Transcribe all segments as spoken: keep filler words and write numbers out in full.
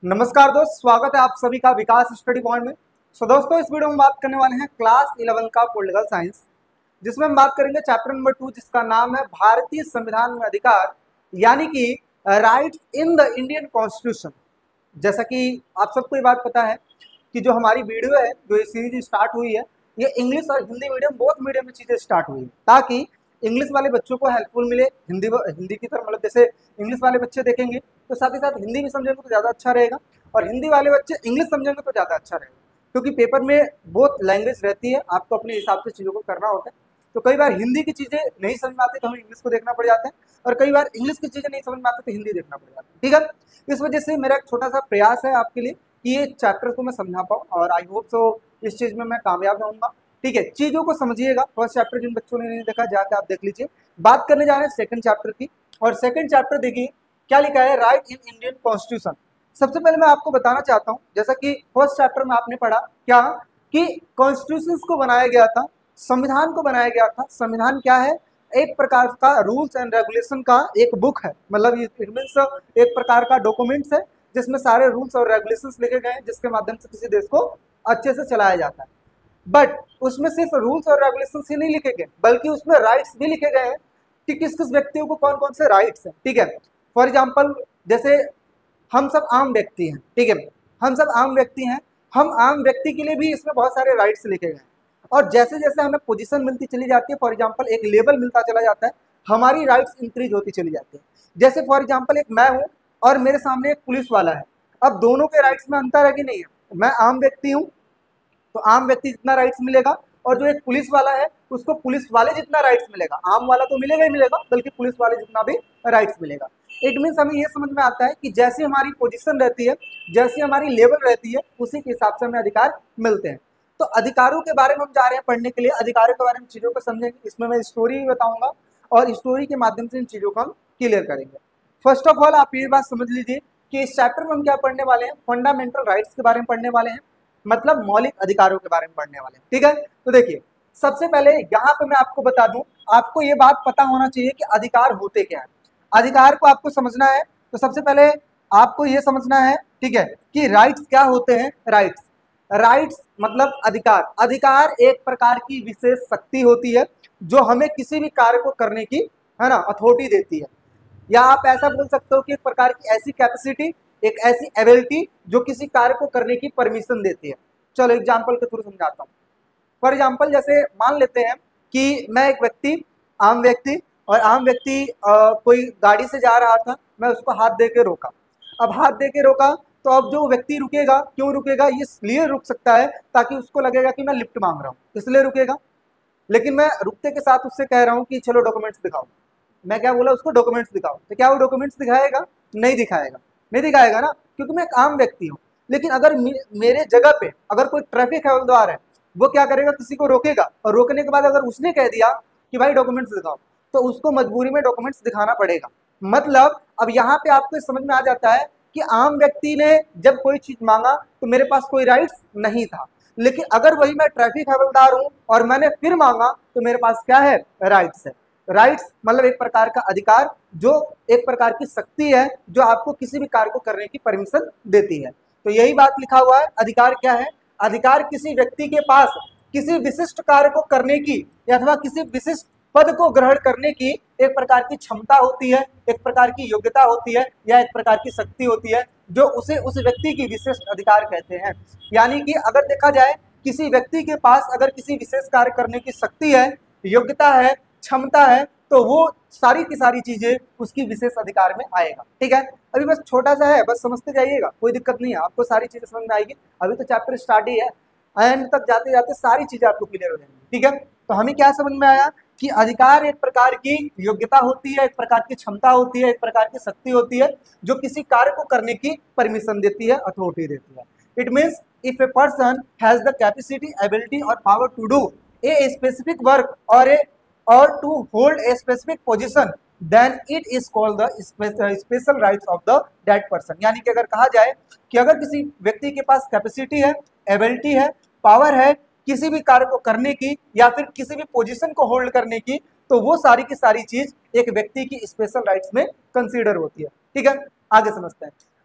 नमस्कार दोस्त, स्वागत है आप सभी का विकास स्टडी पॉइंट में। सो दोस्तों, इस वीडियो में बात करने वाले हैं क्लास इलेवन का पॉलिटिकल साइंस, जिसमें हम बात करेंगे चैप्टर नंबर टू, जिसका नाम है भारतीय संविधान में अधिकार, यानी कि rights in the Indian constitution. जैसा कि आप सबको ये बात पता है कि जो हमारी वीडियो है, जो ये सीरीज स्टार्ट हुई है, ये इंग्लिश और हिंदी मीडियम बोथ मीडियम में चीज़ें स्टार्ट हुई है, ताकि इंग्लिश वाले बच्चों को हेल्पफुल मिले। हिंदी हिंदी की तरफ मतलब जैसे इंग्लिश वाले बच्चे देखेंगे तो साथ ही साथ हिंदी भी समझेंगे तो ज़्यादा अच्छा रहेगा, और हिंदी वाले बच्चे इंग्लिश समझेंगे तो ज़्यादा अच्छा रहेगा, क्योंकि पेपर में बोथ लैंग्वेज रहती है, आपको अपने हिसाब से चीज़ों को करना होता है। तो कई बार हिंदी की चीज़ें नहीं समझ में आती तो हमें इंग्लिश को देखना पड़ जाता है, और कई बार इंग्लिश की चीज़ें नहीं समझ में आती तो हिंदी देखना पड़ जाता है। ठीक है, इस वजह से मेरा एक छोटा सा प्रयास है आपके लिए कि ये चैप्टर को मैं समझा पाऊँ, और आई होप सो इस चीज़ में मैं कामयाब रहूँगा। ठीक है, चीज़ों को समझिएगा। फर्स्ट चैप्टर जिन बच्चों ने नहीं देखा, जाकर आप देख लीजिए। बात करने जा रहे हैं सेकंड चैप्टर की, और सेकंड चैप्टर देखिए क्या लिखा है, राइट इन इंडियन कॉन्स्टिट्यूशन। सबसे पहले मैं आपको बताना चाहता हूं, जैसा कि फर्स्ट चैप्टर में आपने पढ़ा क्या कि कॉन्स्टिट्यूशन को बनाया गया था, संविधान को बनाया गया था। संविधान क्या है? एक प्रकार का रूल्स एंड रेगुलेशन का एक बुक है, मतलब इट मीन्स एक प्रकार का डॉक्यूमेंट्स है जिसमें सारे रूल्स और रेगुलेशंस लिखे गए हैं, जिसके माध्यम से किसी देश को अच्छे से चलाया जाता है। बट उसमें सिर्फ रूल्स और रेगुलेशंस ही नहीं लिखे गए, बल्कि उसमें राइट्स भी लिखे गए हैं कि किस किस व्यक्तियों को कौन कौन से राइट्स हैं। ठीक है, फॉर एग्जाम्पल जैसे हम सब आम व्यक्ति हैं, ठीक है, हम सब आम व्यक्ति हैं, हम आम व्यक्ति के लिए भी इसमें बहुत सारे राइट्स लिखे गए हैं, और जैसे जैसे हमें पोजीशन मिलती चली जाती है, फॉर एग्जाम्पल एक लेवल मिलता चला जाता है, हमारी राइट्स इंक्रीज होती चली जाती है। जैसे फॉर एग्जाम्पल एक मैं हूँ और मेरे सामने एक पुलिस वाला है, अब दोनों के राइट्स में अंतर है कि नहीं है? मैं आम व्यक्ति हूँ तो आम व्यक्ति जितना राइट्स मिलेगा, और जो एक पुलिस वाला है उसको पुलिस वाले जितना राइट्स मिलेगा। आम वाला तो मिलेगा ही मिलेगा, बल्कि पुलिस वाले जितना भी राइट्स मिलेगा। इट मीन्स हमें ये समझ में आता है कि जैसी हमारी पोजीशन रहती है, जैसी हमारी लेवल रहती है, उसी के हिसाब से हमें अधिकार मिलते हैं। तो अधिकारों के बारे में हम जा रहे हैं पढ़ने के लिए, अधिकारों के बारे में चीज़ों को समझेंगे। इसमें मैं स्टोरी भी बताऊंगा, और स्टोरी के माध्यम से इन चीज़ों को हम क्लियर करेंगे। फर्स्ट ऑफ ऑल आप ये बात समझ लीजिए कि इस चैप्टर में हम क्या पढ़ने वाले हैं, फंडामेंटल राइट्स के बारे में पढ़ने वाले हैं, मतलब मौलिक अधिकारों के बारे में पढ़ने वाले हैं। ठीक है, तो देखिए सबसे पहले यहाँ पे मैं आपको बता दूं, आपको ये बात पता होना चाहिए कि अधिकार होते क्या है। अधिकार को आपको समझना है तो सबसे पहले आपको ये समझना है, ठीक है, कि राइट्स क्या होते हैं। राइट्स राइट्स मतलब अधिकार। अधिकार एक प्रकार की विशेष शक्ति होती है जो हमें किसी भी कार्य को करने की, है ना, अथॉरिटी देती है, या आप ऐसा बोल सकते हो कि एक प्रकार की ऐसी कैपेसिटी, एक ऐसी एबिलिटी जो किसी कार्य को करने की परमिशन देती है। चलो एग्जाम्पल के थ्रू समझाता हूँ। फॉर एग्जाम्पल जैसे मान लेते हैं कि मैं एक व्यक्ति, आम व्यक्ति, और आम व्यक्ति कोई गाड़ी से जा रहा था, मैं उसको हाथ दे के रोका। अब हाथ दे के रोका तो अब जो व्यक्ति रुकेगा, क्यों रुकेगा? ये इसलिए रुक सकता है ताकि उसको लगेगा कि मैं लिफ्ट मांग रहा हूँ, इसलिए रुकेगा। लेकिन मैं रुकते के साथ उससे कह रहा हूँ कि चलो डॉक्यूमेंट्स दिखाओ। मैं क्या बोला? उसको डॉक्यूमेंट्स दिखाओ। तो क्या वो डॉक्यूमेंट्स दिखाएगा? नहीं दिखाएगा, नहीं दिखाएगा ना, क्योंकि मैं एक आम व्यक्ति हूँ। लेकिन अगर मेरे जगह पे अगर कोई ट्रैफिक हवलदार है, वो क्या करेगा? किसी को रोकेगा, और रोकने के बाद अगर उसने कह दिया कि भाई डॉक्यूमेंट्स दिखाओ, तो उसको मजबूरी में डॉक्यूमेंट्स दिखाना पड़ेगा। मतलब अब यहाँ पे आपको समझ में आ जाता है कि आम व्यक्ति ने जब कोई चीज मांगा तो मेरे पास कोई राइट्स नहीं था, लेकिन अगर वही मैं ट्रैफिक हवलदार हूँ और मैंने फिर मांगा तो मेरे पास क्या है? राइट्स है। राइट्स मतलब एक प्रकार का अधिकार, जो एक प्रकार की शक्ति है जो आपको किसी भी कार्य को करने की परमिशन देती है। तो यही बात लिखा हुआ है। अधिकार क्या है? अधिकार किसी व्यक्ति के पास किसी विशिष्ट कार्य को करने की, अथवा किसी विशिष्ट पद को ग्रहण करने की एक प्रकार की क्षमता होती है, एक प्रकार की योग्यता होती है, या एक प्रकार की शक्ति होती है, जो उसे उस व्यक्ति की विशिष्ट अधिकार कहते हैं। यानी कि अगर देखा जाए, किसी व्यक्ति के पास अगर किसी विशेष कार्य करने की शक्ति है, योग्यता है, क्षमता है, तो वो सारी की सारी चीजें उसकी विशेष अधिकार में आएगा। ठीक है, अभी बस छोटा सा है, बस समझते जाइएगा, कोई दिक्कत नहीं है, आपको सारी चीजें समझ में आएगी। अभी तो चैप्टर स्टार्ट ही है, एंड तक जाते जाते सारी चीजें आपको क्लियर हो जाएंगी। ठीक है, तो हमें क्या समझ में आया कि अधिकार एक प्रकार की योग्यता होती है, एक प्रकार की क्षमता होती है, एक प्रकार की शक्ति होती है, जो किसी कार्य को करने की परमिशन देती है, अथॉरिटी देती है। It means if a person has the capacity, ability और power to do a specific work और a or to hold a specific position, then it is called the special rights of the that person। यानी कि अगर कहा जाए कि अगर किसी व्यक्ति के पास कैपेसिटी है, एबिलिटी है, पावर है किसी भी कार्य को करने की, या फिर किसी भी पोजीशन को होल्ड करने की, तो वो सारी की सारी चीज एक व्यक्ति की स्पेशल राइट्स में कंसीडर होती है। ठीक है, आगे समझते हैं।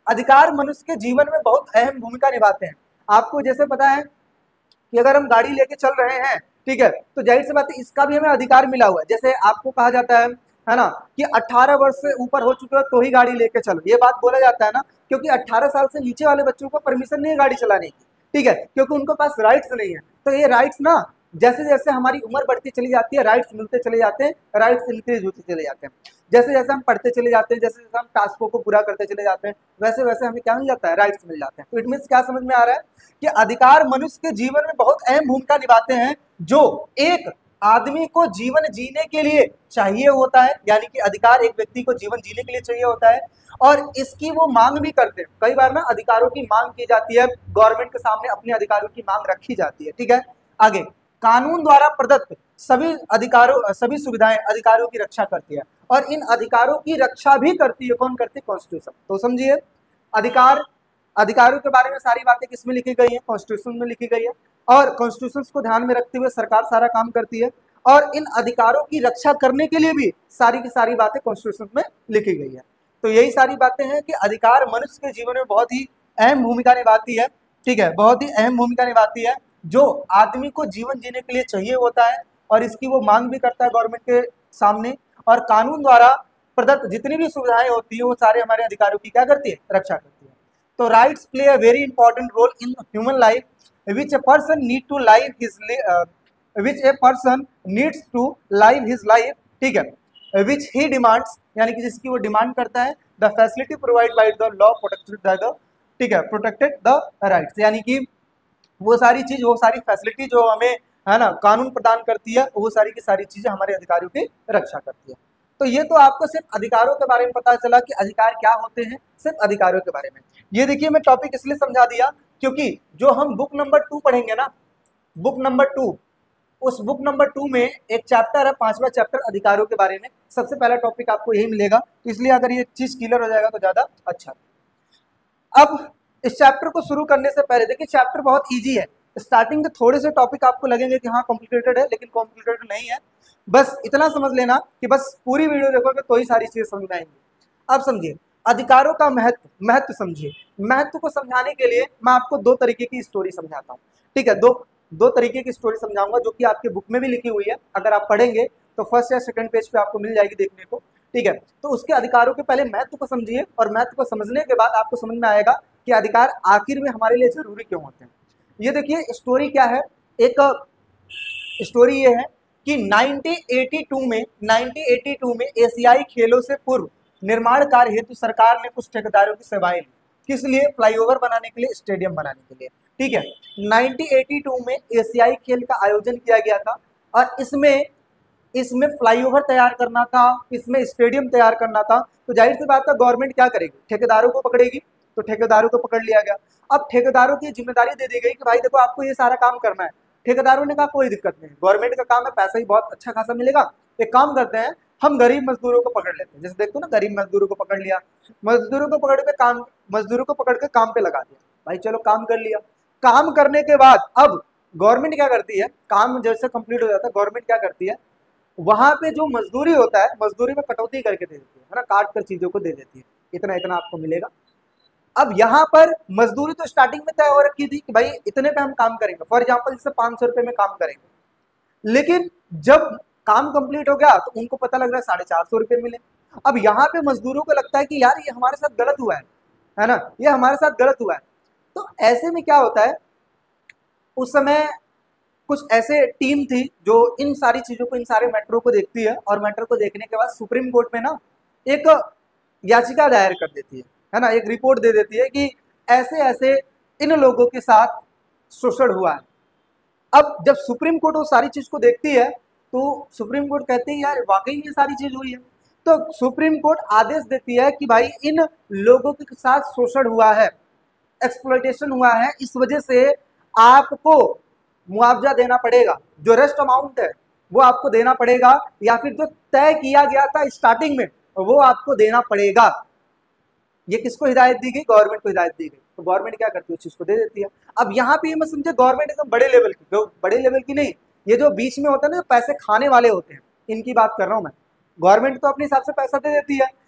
अधिकार मनुष्य के जीवन में बहुत अहम भूमिका निभाते हैं। आपको जैसे पता है कि अगर हम गाड़ी लेके चल रहे हैं, ठीक है, तो जाहिर सी बात है इसका भी हमें अधिकार मिला हुआ है। जैसे आपको कहा जाता है है ना कि अठारह वर्ष से ऊपर हो चुके हो तो ही गाड़ी लेके चलो, ये बात बोला जाता है ना, क्योंकि अठारह साल से नीचे वाले बच्चों को परमिशन नहीं है गाड़ी चलाने की, ठीक है, क्योंकि उनके पास राइट्स नहीं है। तो ये राइट्स ना जैसे जैसे हमारी उम्र बढ़ती चली जाती है, राइट्स मिलते चले जाते हैं, राइट्स इंक्रीज होते चले जाते हैं। जैसे जैसे हम पढ़ते चले जाते हैं, जैसे जैसे हम टास्कों को पूरा करते चले जाते हैं, वैसे वैसे हमें क्या मिल जाता है, राइट्स मिल जाते हैं। तो इट मीन्स क्या समझ में आ रहा है कि अधिकार मनुष्य के जीवन में बहुत अहम भूमिका निभाते हैं, जो एक आदमी को जीवन जीने के लिए चाहिए होता है, यानी कि अधिकार एक व्यक्ति को जीवन जीने के लिए चाहिए होता है, और इसकी वो मांग भी करते हैं। कई बार ना अधिकारों की मांग की जाती है, गवर्नमेंट के सामने अपने अधिकारों की मांग रखी जाती है, ठीक है। आगे, कानून द्वारा प्रदत्त सभी अधिकारों सभी सुविधाएं अधिकारों की रक्षा करती है, और इन अधिकारों की रक्षा भी करती है कौन करती है, कॉन्स्टिट्यूशन। तो समझिए, अधिकार अधिकारों के बारे में सारी बातें किसमें लिखी गई है, कॉन्स्टिट्यूशन में लिखी गई है, और कॉन्स्टिट्यूशन को ध्यान में रखते हुए सरकार सारा काम करती है, और इन अधिकारों की रक्षा करने के लिए भी सारी की सारी बातें कॉन्स्टिट्यूशन में लिखी गई है। तो यही सारी बातें हैं कि अधिकार मनुष्य के जीवन में बहुत ही अहम भूमिका निभाती है, ठीक है, बहुत ही अहम भूमिका निभाती है, जो आदमी को जीवन जीने के लिए चाहिए होता है, और इसकी वो मांग भी करता है गवर्नमेंट के सामने, और कानून द्वारा प्रदत्त जितनी भी सुविधाएं होती है वो सारे हमारे अधिकारों की क्या करती है, रक्षा करती है। तो rights play a very important role in human life which a person need to live his which a person needs to live his life, ठीक है, विच ही डिमांड्स, यानी कि जिसकी वो डिमांड करता है, the facility provide by the law protected by the, ठीक है, प्रोटेक्टेड द राइट्स, यानी कि वो सारी चीज वो सारी फैसिलिटी जो हमें है ना कानून प्रदान करती है, वो सारी की सारी चीजें हमारे अधिकारों की रक्षा करती है। तो ये तो आपको सिर्फ अधिकारों के बारे में पता चला कि अधिकार क्या होते हैं, सिर्फ अधिकारों के बारे में। ये देखिए मैं टॉपिक इसलिए समझा दिया क्योंकि जो हम बुक नंबर टू पढ़ेंगे ना, बुक नंबर टू, उस बुक नंबर टू में एक चैप्टर है, पांचवा चैप्टर अधिकारों के बारे में, सबसे पहला टॉपिक आपको यही मिलेगा। तो इसलिए अगर ये चीज क्लियर हो जाएगा तो ज्यादा अच्छा। अब इस चैप्टर को शुरू करने से पहले देखिए चैप्टर बहुत इजी है, स्टार्टिंग के थोड़े से टॉपिक आपको लगेंगे कि हाँ कॉम्प्लिकेटेड है, लेकिन कॉम्प्लिकेटेड नहीं है। बस इतना समझ लेना कि बस पूरी वीडियो देखोगे तो ही सारी चीजें समझ में आएंगी। अब समझिए अधिकारों का महत्व, महत्व समझिए। महत्व को समझाने के लिए मैं आपको दो तरीके की स्टोरी समझाता हूँ, ठीक है, दो दो तरीके की स्टोरी समझाऊंगा जो कि आपके बुक में भी लिखी हुई है। अगर आप पढ़ेंगे तो फर्स्ट या सेकंड पेज पे आपको मिल जाएगी देखने को, ठीक है। तो उसके अधिकारों के पहले महत्व को समझिए, और महत्व को समझने के बाद आपको समझ में आएगा कि अधिकार आखिर में हमारे लिए जरूरी क्यों होते हैं। ये देखिए स्टोरी क्या है, एक स्टोरी ये है कि नाइनटीन एटी टू में नाइनटीन एटी टू में एशियाई खेलों से पूर्व निर्माण कार्य हेतु सरकार ने कुछ ठेकेदारों की सेवाएं ली, किस लिए, फ्लाईओवर बनाने के लिए, स्टेडियम बनाने के लिए, ठीक है। नाइनटीन एटी टू में एशियाई खेल का आयोजन किया गया था, और इसमें इसमें फ्लाईओवर तैयार करना था, इसमें स्टेडियम तैयार करना था। तो जाहिर सी बात है गवर्नमेंट क्या करेगी, ठेकेदारों को पकड़ेगी। तो ठेकेदारों को पकड़ लिया गया। अब ठेकेदारों की जिम्मेदारी दे दी गई कि भाई देखो आपको ये सारा काम करना है। ठेकेदारों ने कहा कोई दिक्कत नहीं, गवर्नमेंट का काम है, पैसा ही बहुत अच्छा खासा मिलेगा, एक काम करते हैं हम गरीब मजदूरों को पकड़ लेते हैं। जैसे देखो ना, गरीब मजदूरों को पकड़ लिया, मजदूरों को पकड़ के काम मजदूरों को पकड़ के काम पे लगा दिया। भाई चलो काम कर लिया। काम करने के बाद अब गवर्नमेंट क्या करती है, काम जैसे कंप्लीट हो जाता है गवर्नमेंट क्या करती है, वहां पे जो मजदूरी होता है मजदूरी में कटौती करके दे देती है ना, काट कर चीजों को दे देती है, इतना इतना आपको मिलेगा। अब यहाँ पर मजदूरी तो स्टार्टिंग में तय हो रखी थी कि भाई इतने पे हम काम करेंगे, फॉर एग्जाम्पल जैसे पांच सौ रुपए में काम करेंगे, लेकिन जब काम कंप्लीट हो गया तो उनको पता लग रहा है साढ़े चार सौ रुपये मिले। अब यहाँ पे मजदूरों को लगता है कि यार ये हमारे साथ गलत हुआ है है ना, ये हमारे साथ गलत हुआ है। तो ऐसे में क्या होता है, उस समय कुछ ऐसे टीम थी जो इन सारी चीजों को, इन सारे मैटरों को देखती है, और मैटर को देखने के बाद सुप्रीम कोर्ट में ना एक याचिका दायर कर देती है है ना, एक रिपोर्ट दे देती है कि ऐसे ऐसे इन लोगों के साथ शोषण हुआ है। अब जब सुप्रीम कोर्ट वो सारी चीज को देखती है तो सुप्रीम कोर्ट कहती है यार वाकई ये सारी चीज हुई है। तो सुप्रीम कोर्ट आदेश देती है कि भाई इन लोगों के साथ शोषण हुआ है, एक्सप्लॉयटेशन हुआ है, इस वजह से आपको मुआवजा देना पड़ेगा, जो रेस्ट अमाउंट है वो आपको देना पड़ेगा, या फिर जो तय किया गया था स्टार्टिंग में वो आपको देना पड़ेगा। ये किसको हिदायत दी गई, गवर्नमेंट को हिदायत दी गई। तो गवर्नमेंट क्या करती है, उस चीज को दे देती है। अब यहाँ पे मैं समझे गवर्नमेंट एकदम बड़े लेवल की, जो बड़े लेवल की नहीं, ये जो बीच में होता है ना, पैसे खाने वाले होते हैं, इनकी बात कर रहा हूं मैं। गवर्नमेंट तो अपने हिसाब से पैसा दे देती है,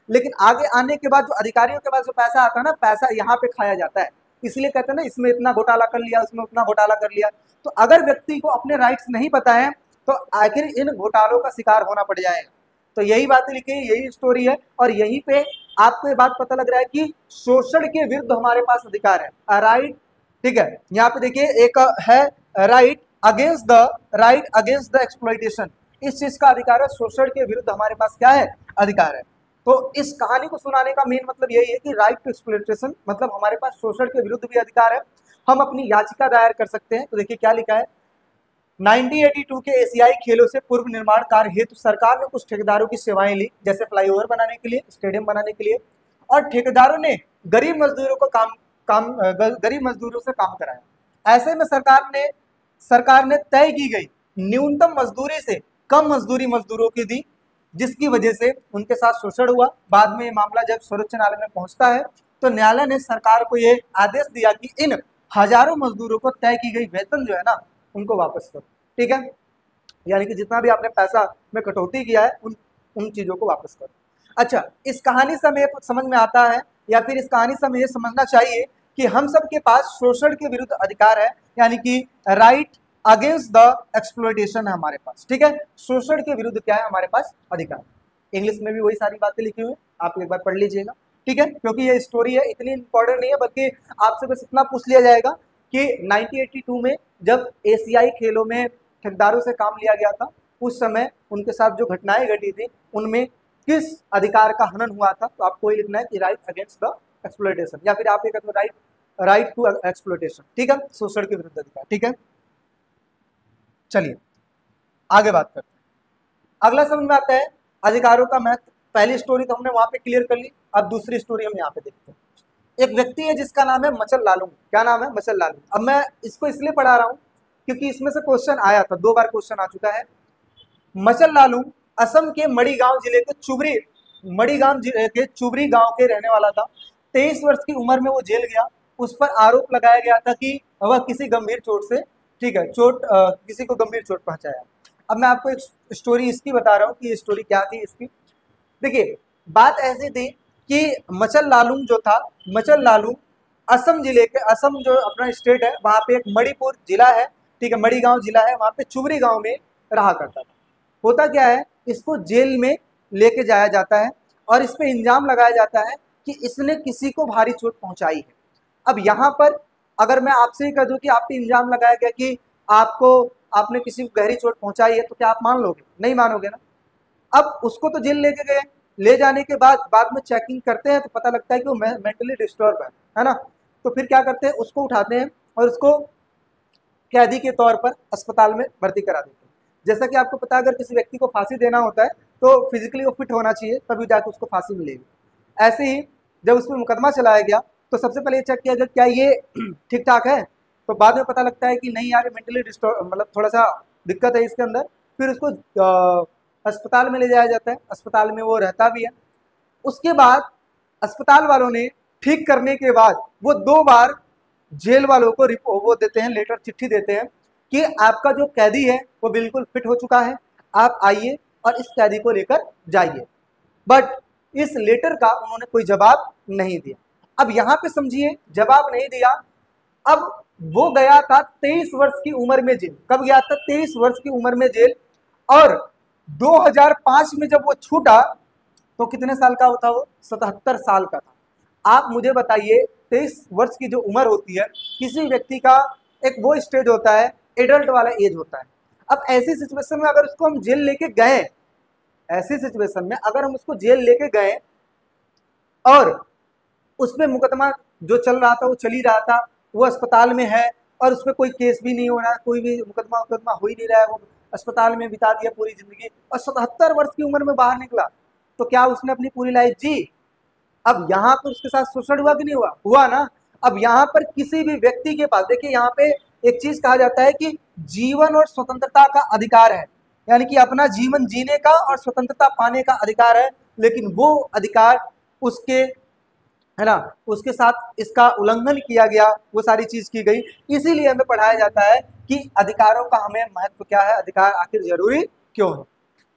लेकिन आगे आने के बाद जो अधिकारियों के पास जो पैसा आता है ना, पैसा यहाँ पे खाया जाता है। इसलिए कहते हैं ना, इसमें इतना घोटाला कर लिया, उसमें उतना घोटाला कर लिया। तो अगर व्यक्ति को अपने राइट्स नहीं पता है तो आखिर इन घोटालों का शिकार होना पड़ जाएगा। तो यही बातें लिखी है, यही स्टोरी है, और यहीं पे आपको ये बात पता लग रहा है कि शोषण के विरुद्ध हमारे पास अधिकार है, राइट। ठीक है, यहाँ पे देखिए एक है right against the right against the exploitation, इस चीज का अधिकार है, शोषण के विरुद्ध हमारे पास क्या है, अधिकार है। तो इस कहानी को सुनाने का मेन मतलब यही है कि राइट टू एक्सप्लॉइटेशन मतलब हमारे पास शोषण के विरुद्ध भी अधिकार है, हम अपनी याचिका दायर कर सकते हैं। तो देखिए क्या लिखा है, नाइनटीन एटी टू के एशियाई खेलों से पूर्व निर्माण कार्य हेतु सरकार ने कुछ ठेकेदारों की सेवाएं ली, जैसे फ्लाईओवर बनाने के लिए, स्टेडियम बनाने के लिए, और ठेकेदारों ने गरीब मजदूरों को काम काम गरीब मजदूरों से काम कराया। ऐसे में सरकार ने सरकार ने तय की गई न्यूनतम मजदूरी से कम मजदूरी मजदूरों की दी, जिसकी वजह से उनके साथ शोषण हुआ। बाद में ये मामला जब सर्वोच्च न्यायालय में पहुंचता है तो न्यायालय ने सरकार को ये आदेश दिया कि इन हजारों मजदूरों को तय की गई वेतन जो है ना, उनको वापस करो। ठीक है, यानी कि जितना भी आपने पैसा में कटौती किया है उन उन चीजों को वापस करो। अच्छा, इस कहानी से हमें समझ में आता है, या फिर इस कहानी से हमें ये समझना चाहिए कि हम सब के पास शोषण के विरुद्ध अधिकार है, यानी कि राइट अगेंस्ट द एक्सप्लॉइटेशन है हमारे पास। ठीक है, शोषण के विरुद्ध क्या है हमारे पास, अधिकार। इंग्लिश में भी वही सारी बातें लिखी हुई है, आप एक बार पढ़ लीजिएगा। ठीक है, क्योंकि ये स्टोरी है, इतनी इंपॉर्टेंट नहीं है, बल्कि आपसे बस इतना पूछ लिया जाएगा कि नाइनटीन एटी टू में जब एशियाई खेलों में ठेकेदारों से काम लिया गया था, उस समय उनके साथ जो घटनाएं घटी थी उनमें किस अधिकार का हनन हुआ था। तो आपको ये लिखना है कि राइट अगेंस्ट द एक्सप्लॉइटेशन, या फिर आप ये कहते हो राइट राइट टू एक्सप्लॉइटेशन। ठीक है, शोषण के विरुद्ध अधिकार। ठीक है, चलिए आगे बात करते हैं। अगला समझ में आता है अधिकारों का महत्व। पहली स्टोरी तो हमने वहां पे क्लियर कर ली, अब दूसरी स्टोरी हम यहाँ पे देखते हैं। एक व्यक्ति है जिसका नाम है मचल लालू। क्या नाम है, मचल लालू। अब मैं इसको इसलिए पढ़ा रहा हूँ क्योंकि इसमें से क्वेश्चन आया था, दो बार क्वेश्चन आ चुका है। मचल लालू असम के मड़ीगांव जिले के चुबरी मड़ीगांव जिले के चुबरी गांव के रहने वाला था। तेईस वर्ष की उम्र में वो जेल गया। उस पर आरोप लगाया गया था कि वह किसी गंभीर चोट से ठीक है चोट आ, किसी को गंभीर चोट पहुंचाया। अब मैं आपको एक स्टोरी इसकी बता रहा हूँ कि ये स्टोरी क्या थी इसकी। देखिए, बात ऐसी थी कि मचल लालू जो था, मचल लालू असम जिले के, असम जो अपना स्टेट है वहाँ पे एक मणिपुर जिला है, ठीक है, मड़ीगांव जिला है, वहाँ पे चुबरी गांव में रहा करता था। होता क्या है, इसको जेल में लेके जाया जाता है और इस पे इल्जाम लगाया जाता है कि इसने किसी को भारी चोट पहुंचाई है। अब यहाँ पर अगर मैं आपसे ही कह दूं कि आप पे इल्जाम लगाया गया कि आपको आपने किसी को गहरी चोट पहुंचाई है, तो क्या आप मान लोगे? नहीं मानोगे ना। अब उसको तो जेल लेके गए, ले जाने के बाद बाद में चेकिंग करते हैं तो पता लगता है कि वो मेंटली डिस्टर्ब है, है ना। तो फिर क्या करते हैं, उसको उठाते हैं और उसको कैदी के तौर पर अस्पताल में भर्ती करा देते हैं। जैसा कि आपको पता है, अगर किसी व्यक्ति को फांसी देना होता है तो फिजिकली वो फिट होना चाहिए, तभी जाकर उसको फांसी मिलेगी। ऐसे ही जब उस पर मुकदमा चलाया गया तो सबसे पहले ये चेक किया गया क्या ये ठीक ठाक है, तो बाद में पता लगता है कि नहीं यार, मेंटली डिस्टर्ब मतलब थोड़ा सा दिक्कत है इसके अंदर। फिर उसको अस्पताल में ले जाया जाता है, अस्पताल में वो रहता भी है। उसके बाद अस्पताल वालों ने ठीक करने के बाद वो दो बार जेल वालों को वो देते हैं, लेटर चिट्ठी देते हैं कि आपका जो कैदी है वो बिल्कुल फिट हो चुका है, आप आइए और इस कैदी को लेकर जाइए। बट इस लेटर का उन्होंने कोई जवाब नहीं दिया। अब यहाँ पे समझिए, जवाब नहीं दिया। अब वो गया था तेईस वर्ष की उम्र में जेल। कब गया था? तेईस वर्ष की उम्र में जेल। और दो हज़ार पाँच में जब वो छूटा तो कितने साल का होता? वो सतहत्तर साल का था। आप मुझे बताइए, तेईस वर्ष की जो उम्र होती है किसी व्यक्ति का, एक वो स्टेज होता है, एडल्ट वाला एज होता है। अब ऐसी सिचुएशन में अगर उसको हम जेल लेके गए, ऐसी सिचुएशन में अगर हम उसको जेल लेके गए और उसमें मुकदमा जो चल रहा था वो चल ही रहा था, वो अस्पताल में है और उसमें कोई केस भी नहीं हो रहा है, कोई भी मुकदमा मुकदमा हो ही नहीं रहा है, वो अस्पताल में बिता दिया पूरी जिंदगी और सतहत्तर वर्ष की उम्र में बाहर निकला, तो क्या उसने अपनी पूरी लाइफ जी? अब यहाँ पर उसके साथ शोषण हुआ कि नहीं हुआ? हुआ ना। अब यहाँ पर किसी भी व्यक्ति के पास, देखिए यहाँ पे एक चीज कहा जाता है कि जीवन और स्वतंत्रता का अधिकार है, यानी कि अपना जीवन जीने का और स्वतंत्रता पाने का अधिकार है, लेकिन वो अधिकार उसके, है ना, उसके साथ इसका उल्लंघन किया गया, वो सारी चीज की गई। इसीलिए हमें पढ़ाया जाता है कि अधिकारों का हमें महत्व क्या है, अधिकार आखिर जरूरी क्यों है।